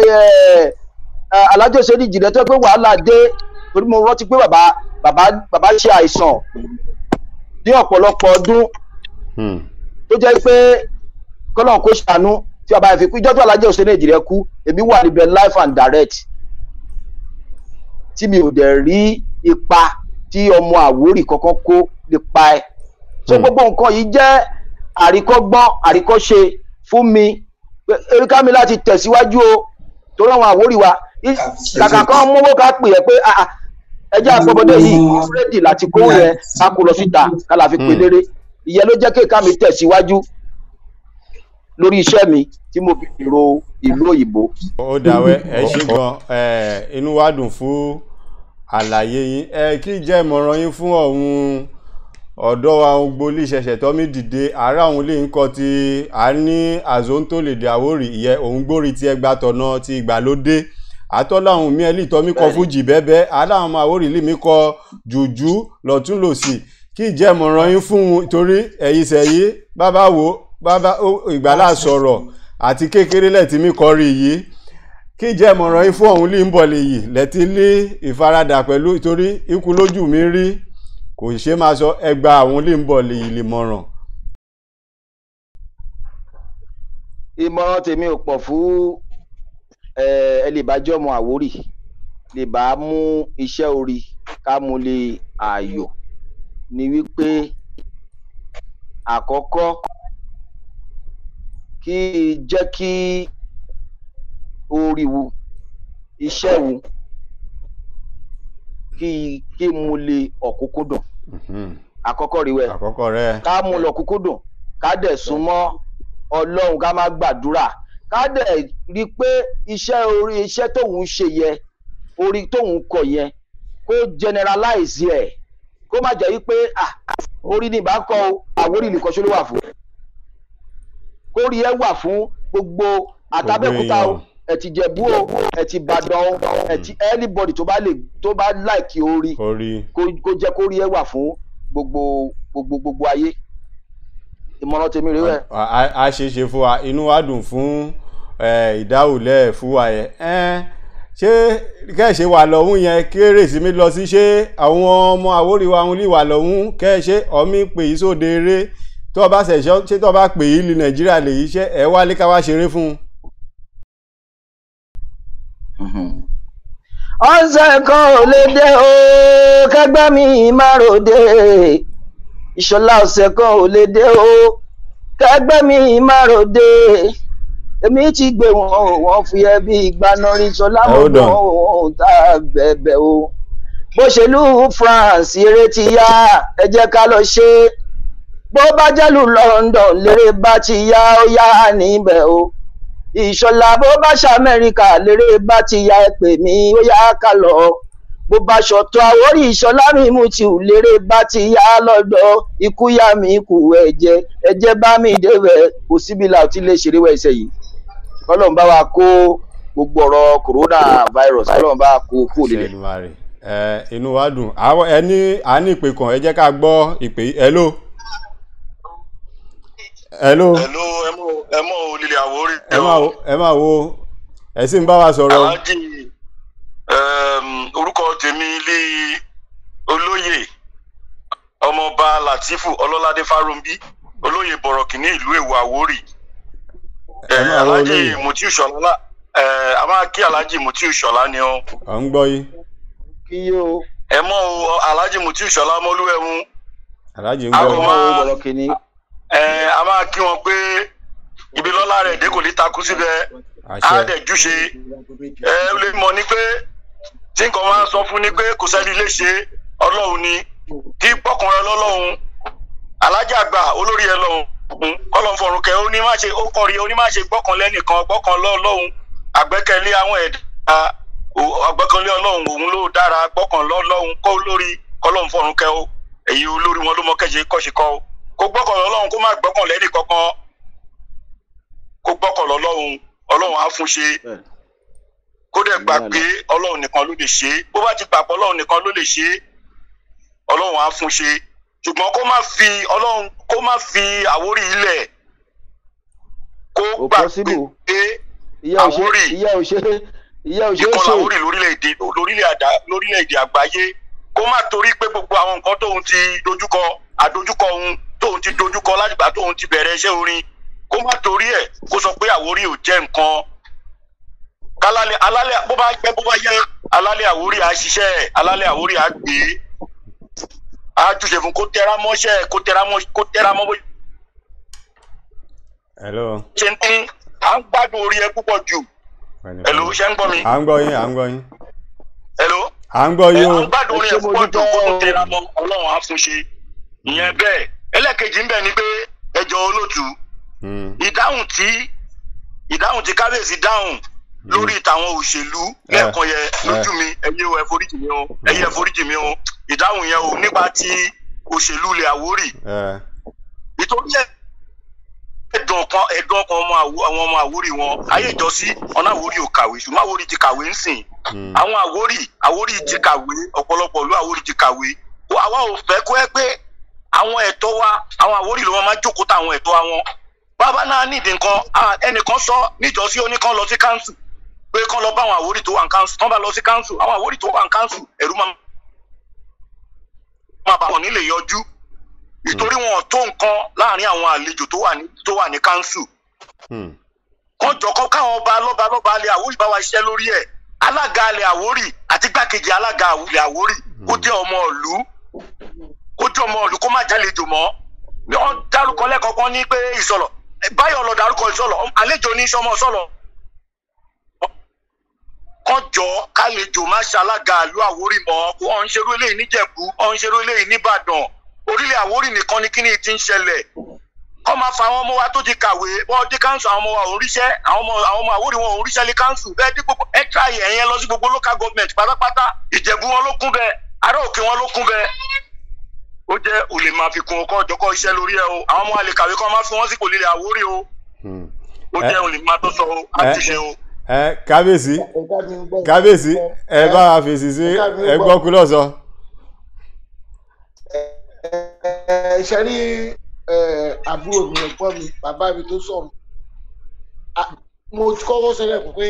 alájọ ṣe ní jìnnà tó pé wàhálà dé torí mo rántí pé bàbá bàbá bàbá ṣe àìsàn ní ọ̀pọ̀lọpọ̀ ọdún tó jẹ́ pé kọ́lọ́n kó ṣàánú tí bàbá yẹn fi kú ìjọ́ tó alájọ ṣe ní ìjìnlẹ̀ kú èmi wà níbẹ̀ live and direct tí mi ò dẹ̀ rí ipa tí ọmọ Àwórì kankan kó nípa ẹ̀ so gbogbo nǹkan yìí jẹ́ àríkọ́gbọ́n àríkọ́ṣe fún mi eríkà mi láti tẹ̀síwájú o torí àwọn Àwórì wa kàkà kan mówó ká pè é pé ẹjẹ́ àpọ̀bọdé yìí rẹ́dì láti kó rẹ̀ ká kó lọ síta ká la fi pè léré ìyẹn ló jẹ́ kéèká mi tẹ̀síwájú lórí iṣẹ́ mi tí mo fi ro ìlú òyìnbó. ó dàwẹ́ ẹ ṣe gan inú wa dùn fún àlàyé yín ẹ kí jẹ́ ìmọ̀ràn yín fún ọ̀hún ọ̀dọ́ àwọn gbolí ṣẹ̀ṣẹ̀ tọ́mí dìde àárá àwọn ilé nǹkan tí a ní àzóńtó lè dé Àwórì ìyẹn òun gbórí tí ẹgbà tọ̀nà ti ìgbàlódé àtọ́lá àwọn mi ẹlí tọ́mí kọ fújì bẹ́bẹ́ aláwọn ọmọ Àwórì lè mí kọ jùjú lọ́tún lòsì kí jẹ́ ìmọ̀ràn yín fún torí ẹ̀yìn sẹ̀yí bàbá wo bàbá ìgbàlá sọ̀rọ̀ àti kékeré lẹ́tí mi kọrí yìí kí jẹ́ ìmọ̀ràn yín fún ọ̀hún lè ń bọ̀ lè yìí lẹ́tí lé ìfaradà pẹ̀lú torí ikú lójú mi rí kò ṣe máa sọ ẹgbà àwọn lè ń bọ̀ lè yìí lè mọ̀ràn. ìmọ̀ràn tèmi ò pọ̀ fún ẹ lè bá jẹ́ ọmọ Àwórì lè bá mú iṣẹ́ orí ká mú lè ààyò ni wípé àkọ́kọ́ kí jẹ́ kí orí wu iṣẹ́ wu kí kí mú lè ọ̀kúnkúndùn àkọ́kọ́ rí wẹ̀ àkọ́kọ́ rẹ̀ ká mú lọ ọ̀kúnkúndùn ká dẹ̀ súnmọ́ Ọlọ́run ká má gbàdúrà ká dẹ̀ rí pé iṣẹ́ orí iṣẹ́ tóun ṣe yẹ orí tóun kọ yẹn kó generalize ẹ̀ kó má jẹ́ wípé ah orí ní ìbá kọ Àwórì nìkan ṣó ló wà fún kó rí ẹ wà fún gbogbo àtàbẹ̀kúta o ẹ̀tì Jẹ̀bú o ẹ̀tì Ìbàdàn o ẹ̀tì anybody tó bá lè tó bá láìkí orí kó jẹ́ kó rí ẹ wà fún gbogbo gbogbo gbogbo ayé ìmọ̀ràn tèmi rèé wẹ̀. a ṣe ṣe fún wa inú wa dùn fún ìdáhùlẹ̀ fún wa yẹn ṣé kẹ́ẹ̀ṣe wà lọ́hún yẹn kérésì mi lọ sí ṣé àwọn ọmọ Àwórì wa ń lè wà lọ́hún kẹ́ẹ̀ṣe ọmí pè yí sóde eré tó bá ṣẹ̀ṣọ́ ṣé tó bá pè yí lu Nàìjíríà lè yí ṣe ẹ̀ wá lé ká wá ṣeré fún un. ọ̀sẹ̀ kan ò lè dé o kẹgbẹ́ mi má ròde Ìṣọ̀lá ọ̀sẹ̀ kan ò lè dé o kẹgbẹ́ mi má ròde èmi ti gbé wọn wọn fi ẹbí ìgbaná rí Ìṣọ̀lá mọ ohun tá a bẹ̀bẹ̀ o bó ṣe lù France eré ti yá ẹ jẹ́ ká lọ ṣe bó bá jẹ́ lù London lérè bá ti yá ó yá níbẹ̀ o Ìṣọ̀lá bó bá ṣe Amẹ́ríkà lérè bá ti yá ẹ pè mí ó yá ká lọ bó bá ṣọ̀tọ̀ Àwórì Ìṣọ̀lá mi mú ti ò lérè bá ti yá lọ́dọ̀ ikú yá mi kù ẹ̀jẹ̀ ẹ̀jẹ̀ bá mi débẹ̀ kò síbi là ó ti lè ṣeré wẹ̀ ẹsẹ̀ yìí Ọlọ́run bá wa kó gbogbo ọ̀rọ̀ corona virus Ọlọ́run bá wa kó kó lélẹ̀. inú wa dùn ẹni à ní ìpè kan ẹ jẹ́ ká gbọ́ ìpè hello. hello. hello ẹ mọ olílẹ̀ Àwórì. ẹ máa wo ẹ sì ń bá wa sọ̀rọ̀. aláàjì orúkọ tèmi lé olóyè ọmọọba Latifu Ọlọ́ládé Fárúnbí olóyè bọ̀rọ̀kìnní ìlú Èwo Àwórì. aláàjì Mutiu Ṣọlá a máa kí aláàjì Mutiu Ṣọlá ni ọ. à ń gbọ́ yìí. kí yóò. ẹ mọ aláàjì Mutiu Ṣọlá mọ́lúwẹ̀mú. aláàjì ń gbọ́ yìí. a máa kí wọn pé ibi lọ́lá rẹ̀ dé kò ní takú síbẹ̀ á dẹ̀ júṣe ẹ lè mọ̀ ní pé tí nǹkan máa ń sọ fún ni pé kò sẹ́ni lè ṣe Ọlọ́run ni kí gbọ́kànrẹ́ lọ́lọ́run alájà àgbà olórí ẹ lọ́hùn kọ́lọ́n fọ̀rùn kẹ́ ó ní má ṣe ó kọrí ó ní má ṣe gbọ́kànlé nìkan gbọ́kànlé Ọlọ́run àgbẹ́kẹ̀lé àwọn ẹ̀dá àgbẹ́kẹ̀lé Ọlọ́run òun ló dára gbọ́kànlé Ọlọ́run kó lórí kọ́lọ́n fọ̀rùn kẹ́ ó èyí olórí wọn ló mọ kẹ́ṣe kọ́ṣe kọ́ ó kó gbọ́kànlé Ọlọ́run kó má gbọ́kànlé nìkankan kó gbọ́kànlé Ọlọ́run Ọlọ́run á fún ṣe kó dẹ̀ gbà pé Ọlọ́run nìkan ló lè ṣe bó bá ti gbà pé Ọlọ́run nìkan ló lè ṣe ọlọ́run á fún ṣe ṣùgbọ́n kó má fi ọlọ́run kó má fi Àwórì ilẹ̀ kó gbàgbé pé Àwórì ìkan Àwórì lórílẹ̀-èdè lórílẹ̀-èdè àgbáyé kó má torí pé gbogbo àwọn nǹkan tóun ti dojúkọ àdojúkọ òun tóun ti dojúkọ látìgbà tóun ti bẹ̀rẹ̀ iṣẹ́ orin kó má torí ẹ̀ kó sọ pé Àwórì ò jẹ́ nǹkan kálálẹ̀ alálẹ̀ bó bá gbẹ́ bó bá yẹ alálẹ̀ Àwórì á ṣiṣẹ́ alálẹ̀ Àwórì á gbé á túnṣe fún kó tẹra mọ́ṣẹ́ kó tẹra mọ́ kó tẹra mọ́ bóyá. hello. ṣe ń tín à ń gbádùn orí ẹ púpọ̀ jù. hello ṣe ń gbọ́ mi. à ń gbọ́ yín à ń gbọ́ yín. hello. à ń gbọ́ yín o. à ń gbádùn orí ẹ púpọ̀ jù kó tó tẹra mọ́ ọlọ́run á fún ṣe. ìyẹn bẹ́ẹ̀ ẹlẹ́kejì ń bẹ ni pé ẹjọ́ olóòtú ìdáhùn tí ìdáhùn tí kábíyèsí dáhùn lórí ìtàwọn òṣèlú lẹ́ẹ̀kan yẹ lójú mi ẹ̀yẹ ẹ foríjì mi o ẹ̀yẹ ẹ foríjì mi o ìdáhùn yẹn o nípa ti òṣèlú ilẹ̀ Àwórì ìtòrí ẹ̀ ẹ̀dùn kan ẹ̀dùn kan àwọn ọmọ Àwórì wọn ayé ìjọsí ọ̀nà Àwórì ò kàwé ṣùgbọ́n Àwórì ti kàwé ń sìn àwọn Àwórì Àwórì ti kàwé ọ̀pọ̀lọpọ̀ ìlú Àwórì ti kàwé àwa ò fẹ́ kó ẹ pé àwọn ẹ̀tọ́ wa àwọn Àwórì ló máa jókòó táwọn ẹ̀tọ́ wa wọn bàbá náà nídìí nǹkan ẹnìkan sọ níjọ́sí oníkan lọ sí káńsù pé kán lọ bá àwọn Àwórì tó wà ní káńsù tán bá lọ sí káńsù àwọn Àwórì tó wà ní káńsù ẹ̀rú máa bá wọn nílé yọjú nítorí wọn tó nǹkan láàrin àwọn àlejò tó wà ní tó wà ní káńsù kán jọkọ káwọn ọba lọba lọba alẹ Àwórì bá wa ṣiṣẹ́ lórí ẹ̀ alága alẹ Àwórì àti gbákejì alága alẹ Àwórì kó jẹ́ ọmọ ìlú kó jẹ́ ọmọ ìlú kó má jálejò mọ́ wọn dárúkọ lẹ́kọ̀ọ́kan ní pé Ìsọ̀lọ̀ báyọ̀ lọ dárúkọ Ìsọ̀lọ̀ àlejò ní sọmọ Ìsọ̀lọ̀ kọjọ kálejò má ṣalága ìlú Àwórì mọ́ kó ọ̀n ṣerú eléyìí níjẹ̀bú ọ̀n ṣerú eléyìí nìbàdàn orílẹ̀ Àwórì nìkan ni kíní ti ń ṣẹlẹ̀ kọ́ máa fa àwọn ọmọ wa tó ti kàwé wọ́n dé káńsù àwọn ọmọ wa ò ríṣẹ́ àwọn ọmọ àwọn ọmọ Àwórì wọn ò ríṣẹ́ lé káńsù bẹ́ẹ̀ dé gbogbo ẹ tíráyì ẹ̀yẹn lọ sí gbogbo local government pátápátá Ìjẹ̀bú wọn ló kún bẹ́ẹ̀ Ará Òkè wọn ló kún bẹ́ẹ̀ ó jẹ́ ò lè máa fi kún ọkọ̀ ọjọ́kọ̀ iṣẹ́ lórí ẹ o àwọn ọmọ àlè kàwé kan máa fi wọ́n sí kò lílẹ̀ Àwórì o ó jẹ́ ò lè máa tó sọ o àti ṣe o. ẹ kábíyèsí kábíyèsí ẹ bá a fèsì sí ẹ gbọ́ kú lọ́sọ. ẹ ṣe rí àbúrò mi ẹ̀gbọ́n mi bàbá mi tó sọ̀rọ̀ mo kọ́kọ́ ṣẹlẹ̀ pé.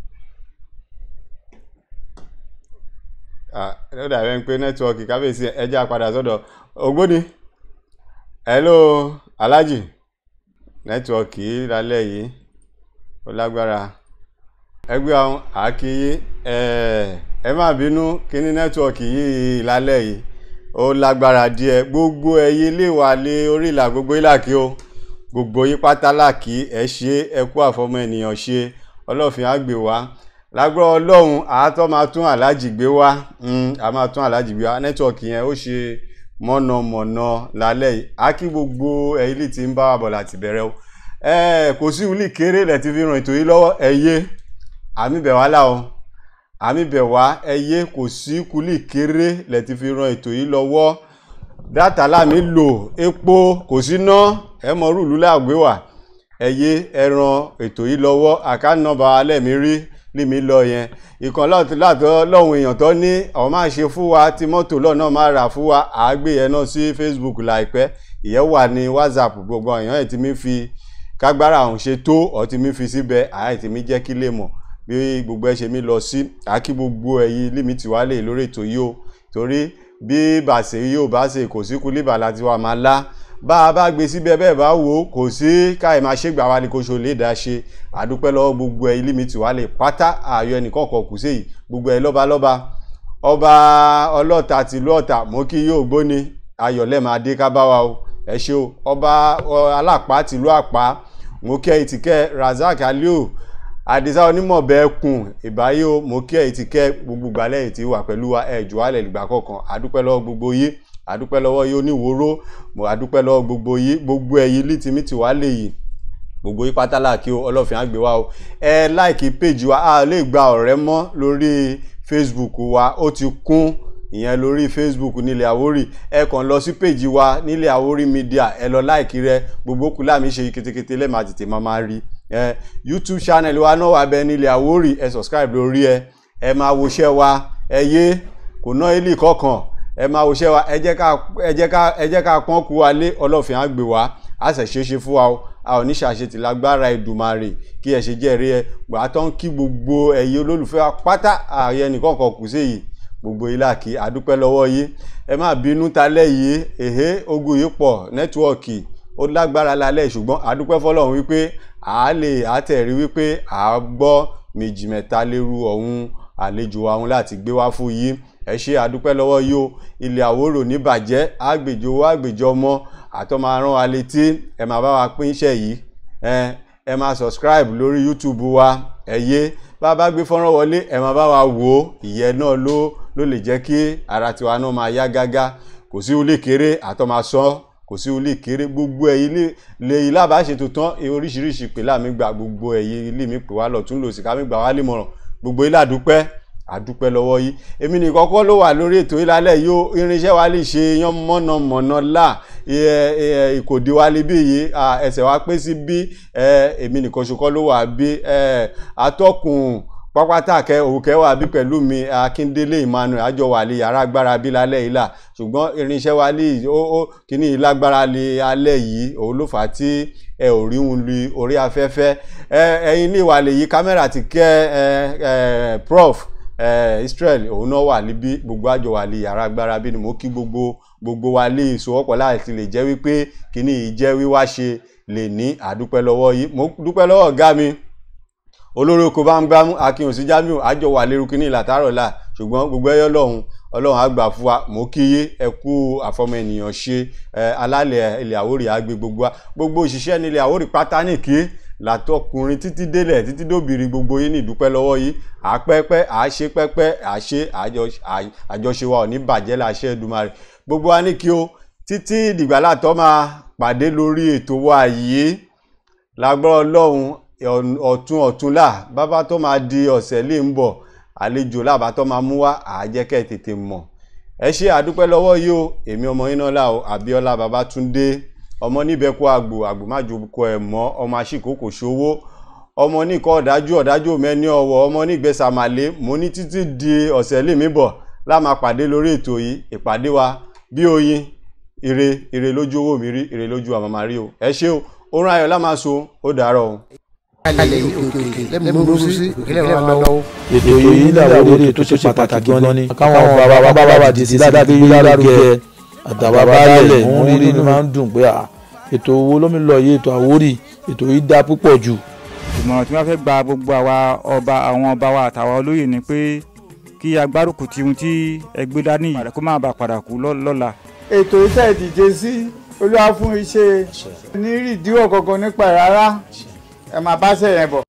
ó dàbí ẹni pé nẹ́tíwọ́ọ̀kì kábíyèsí ẹjẹ́ àpadà sọ́dọ̀ ògbóni hello alájì nẹ́tíwọ́ọ̀kì lálẹ́ yìí ó lágbára ẹgbẹ́ àwọn àkíyí ẹ má bínú kíní nẹ́tíwọ́ọ̀kì yìí lálẹ́ yìí ó lágbára díẹ̀ gbogbo ẹyí lè wà lé orí ìlà gbogbo ìlàkí o gbogbo yí pátá làkí ẹ ṣe ẹ kú àfọmọ ènìyàn ṣe ọlọ́fin á gbé wá lágbára ọlọ́run àátọ́ máa tún aláàjì gbé wá a máa tún aláàjì gbé wá nẹ́tíwọ́ọ̀kì yẹn ó ṣe mọ̀nàmọ̀nà lálẹ́ yìí á kí gbogbo ẹyí lè ti ń bá wa bọ̀ láti bẹ̀rẹ̀ o kò sí wúlì kéré lẹ̀ ti fi ràn ètò yìí lọ́wọ́ ẹ̀yẹ àmì bẹ̀ wá láwọn àmì bẹ̀ wá ẹyẹ kò sí kúlì kéré lẹ̀ ti fi ràn ètò yìí lọ́wọ́ dátà láàmì lò epo kò sí ná ẹ mọ rúùlù láàgbé wà ẹyẹ ẹran ètò yìí lọ́wọ́ àkànnàbà alẹ́ mi rí lími lọ yẹn ìkan látọ̀ lọ́hùn èèyàn tó ní ọ̀ máa ṣe fún wa tí mọ́tò lọ́nà máa rà fún wa àágbé yẹn náà sí Facebook láìpẹ́ ìyẹn wà ní WhatsApp gbogbo èèyàn ẹ̀ tí mi fi kágbára ọ̀hún ṣe tó ọ̀ tí mi fi síbẹ̀ àá tí mi jẹ́ kí lè mọ̀ bí gbogbo ẹ ṣe mi lọ sí àkí gbogbo ẹ̀yìn límìtì wá lè lórí ètò yìí o torí bí bàṣẹ yóò bá ṣe kò sí kúlíbà láti wà máa lá bá a bá gbé síbẹ̀ bẹ́ẹ̀ bá wò ó kò sí káì máa ṣègbà wa ni kò ṣe lè dá ṣe àdúpẹ́ lọ́wọ́ gbogbo ẹ̀yìn límìtì wá lè pátá ààyò ẹnìkan kan kù sí yìí gbogbo ẹ̀ lọ́balọ́ba ọba ọlọ́ta tìlú Ọ̀tà mọ́ kí yóò gbóni ayọ̀lẹ́ máa dé ká bá wa o ẹ ṣé o ọba alápá tìlú Àpá mọ́ kí ẹ ìtìkẹ́ Razak Aliu Àdìsá onímọ̀ bẹ́ẹ̀ kùn ìbáyé o mo kí ẹ̀ ti kẹ́ gbogbo gbàlẹ́ tí wà pẹ̀lú wa ẹ̀ jù wálẹ̀ ìgbà kọ̀ọ̀kan àdúpẹ́ lọ́wọ́ gbogbo yìí àdúpẹ́ lọ́wọ́ yìí oníwòró mo àdúpẹ́ lọ́wọ́ gbogbo yìí gbogbo ẹ̀yìn lítìmí tí wà lè yìí gbogbo yìí pátálà kí o ọlọ́fin àgbè wa o ẹ láìkí péjì wa a lè gba ọ̀rẹ́ mọ́ lórí Facebook wa ó ti kún ìyẹn lórí Facebook nílẹ̀ Àwórì ẹ kàn lọ sí péjì wa nílẹ̀ Àwórì Media ẹ lọ láìkí rẹ gbogbo kúlà mi ṣe kétékété lẹ́ẹ̀ma tètè máa máa rí ẹ YouTube channel wa náà wà bẹ nílẹ̀ Àwórì ẹ subscribe lórí ẹ ẹ máa woṣẹ́ wa ẹ yé kò ná ilé kọ̀ọ̀kan ẹ máa wòṣẹ́ wa ẹ jẹ́ ká ẹ jẹ́ ká ẹ jẹ́ ká pọ́n kú wa lé ọlọ́fin á gbé wa á sì ṣeéṣe fún wa o a ò ní ṣàṣetì lágbára Èdùmàrè kí ẹ ṣe jẹ́rìí ẹ gbà tó ń kí gbogbo ẹ̀yin olólùfẹ́ wa pátá ààyè nìkan kan kù sí yìí gbogbo ilá kí àdúpẹ́ lọ́wọ́ yìí ẹ má bínú talẹ́ yìí èhé ogun yìí pọ̀ nẹ́tíwọ̀kì ó lágbára lálẹ́ ṣùgbọ́n àdúpẹ́ fọlọ́run wípé à á lè àtẹ̀rí wípé à á gbọ́ méjì mẹ́ta lérú ọ̀hún àlejò àwọn láti gbé wá fún yìí ẹ ṣe àdúpẹ́ lọ́wọ́ yìí o ilé Àwórò ní bàjẹ́ àgbèjò àgbèjọ ọmọ àtọ́ máa rán wa létí ẹ máa bá wa pín iṣẹ́ yìí ẹ ẹ máa subscribe lórí YouTube wa ẹ yé bá bá gbé fọ́nrán wọlé ẹ máa bá wa wò ó ìyẹn náà ló ló lè jẹ́ kí ara tiwa náà máa yá gágá kò sí ulé kéré àtọ́ máa sọ kò sí ulé kéré gbogbo ẹ̀yin lè ilé àbáṣetò tán oríṣiríṣi pè láàmì gbà gbogbo ẹ̀yin ilé mi pè wá lọ́tún lòsì ká mi gbà wá lè mọ̀ràn gbogbo ilé àdúpẹ́ àdúpẹ́ lọ́wọ́ yìí èmi ní kọ́kọ́ ló wà lórí ètò ìlàlẹ̀ yóò irinṣẹ́ wa lè ṣe yan mọ̀nàmọ̀nà là ìkòdí wa lè bí yìí ẹsẹ̀ wa pé sí bí èmi nìkan ṣokọ́ ló wà bí atọ́kùn pápátàkẹ́ òkè wà bí pẹ̀lú mi Akíndélé Emmanuel àjọ wà lè yàrá agbára bí lálẹ́ ìlà ṣùgbọ́n irinṣẹ́ wa lè ó kíní ìlágbára lè alẹ́ yìí òun ló fà á tí ẹ ò rí wọn lu orí afẹ́fẹ́ ẹ̀yin ní ìwà lè yí kámẹ́rà ti kẹ́ prof Israel òun náà wà níbí gbogbo àjọ wà lè yàrá agbára bí ni mo kí gbogbo gbogbo wa lè ìṣòwòpọ̀ láti lè jẹ́ wípé kíní yìí jẹ́ wíwá ṣe lè ní àdúpẹ́ lọ́wọ́ yìí mo dúpẹ́ lọ́wọ́ ọ̀gá mi olórí oko bá ń gbámú Akin òsì Jamiu àjọ wà lérú kíní ìlàtàrọ̀ là ṣùgbọ́n gbogbo ẹyọ lọ́hùn Ọlọ́run á gbà fún wa mo kíyé ẹ kú àfọmọ ènìyàn ṣe alálẹ̀ ilẹ̀ Àwórì àgbè gbogbo wa gbogbo òṣìṣẹ́ ní ilẹ̀ Àwórì pátá nìkí látọkùnrin títí délẹ̀ títí dóbìnrin gbogbo yín ní ìdúpẹ́ lọ́wọ́ yìí àpẹ́pẹ́ àṣe pẹ́pẹ́ àṣe àjọṣe wa ò ní bàjẹ́ láṣẹ Èdùmàrè gbogbo wa ní kí o títí dìgbà látọ́ máa pàdé lórí ètò wa yìí lágbára Ọlọ́run ọ̀tún ọ̀tún là bàbá tó máa di ọ̀sẹ̀ lè ń bọ̀ àlejò làbá tó máa mú wá àjẹkẹ́ tètè mọ̀ ẹ ṣe àdúpẹ́ lọ́wọ́ yìí o èmi ọmọ yín náà là o Abíọ́lá Babátúndé ọmọ níbẹ̀ kó àgbò àgbò má jòkó ẹ̀ mọ́ ọmọ aṣíkòkò ṣòwò ọmọ nìkan ọ̀dájú ọ̀dájú mẹ́ni ọwọ́ ọmọ nígbẹ́sàmàlé mo ní títí di ọ̀sẹ̀ lè mí bọ̀ lá máa pàdé lórí ètò yìí ìpàdé wa bí oyin ire ire lójú owó mi rí ire lójú àmàmà rí o ẹ ṣé o orun ayọ̀ lá máa so ó dàárọ̀ o. ètò yìí làwọn ètò tó ṣe pàtàkì gan ni káwọn bàbá wa bá wà dì sí láti gbé lárugẹ àtàwọn baálẹ̀ ń rí inú máa ń dùn pé ètò owó lómi lọ yìí ètò Àwórì ètò yìí dá púpọ̀ jù. ìmọ̀ràn tí wọ́n fẹ́ gba gbogbo àwa ọba àwọn ọba wa àtàwọn olóyè ni pé kí agbárùkù tí ohun tí ẹgbẹ́ dání yìí kó má bàa padà kú lọ́la. ètò iṣẹ́ ìdíje sí Olúwa fún iṣẹ́ ní ìdíwọ̀ kankan nípa ẹ̀ rárá ẹ máa bá ṣe yẹn bọ̀.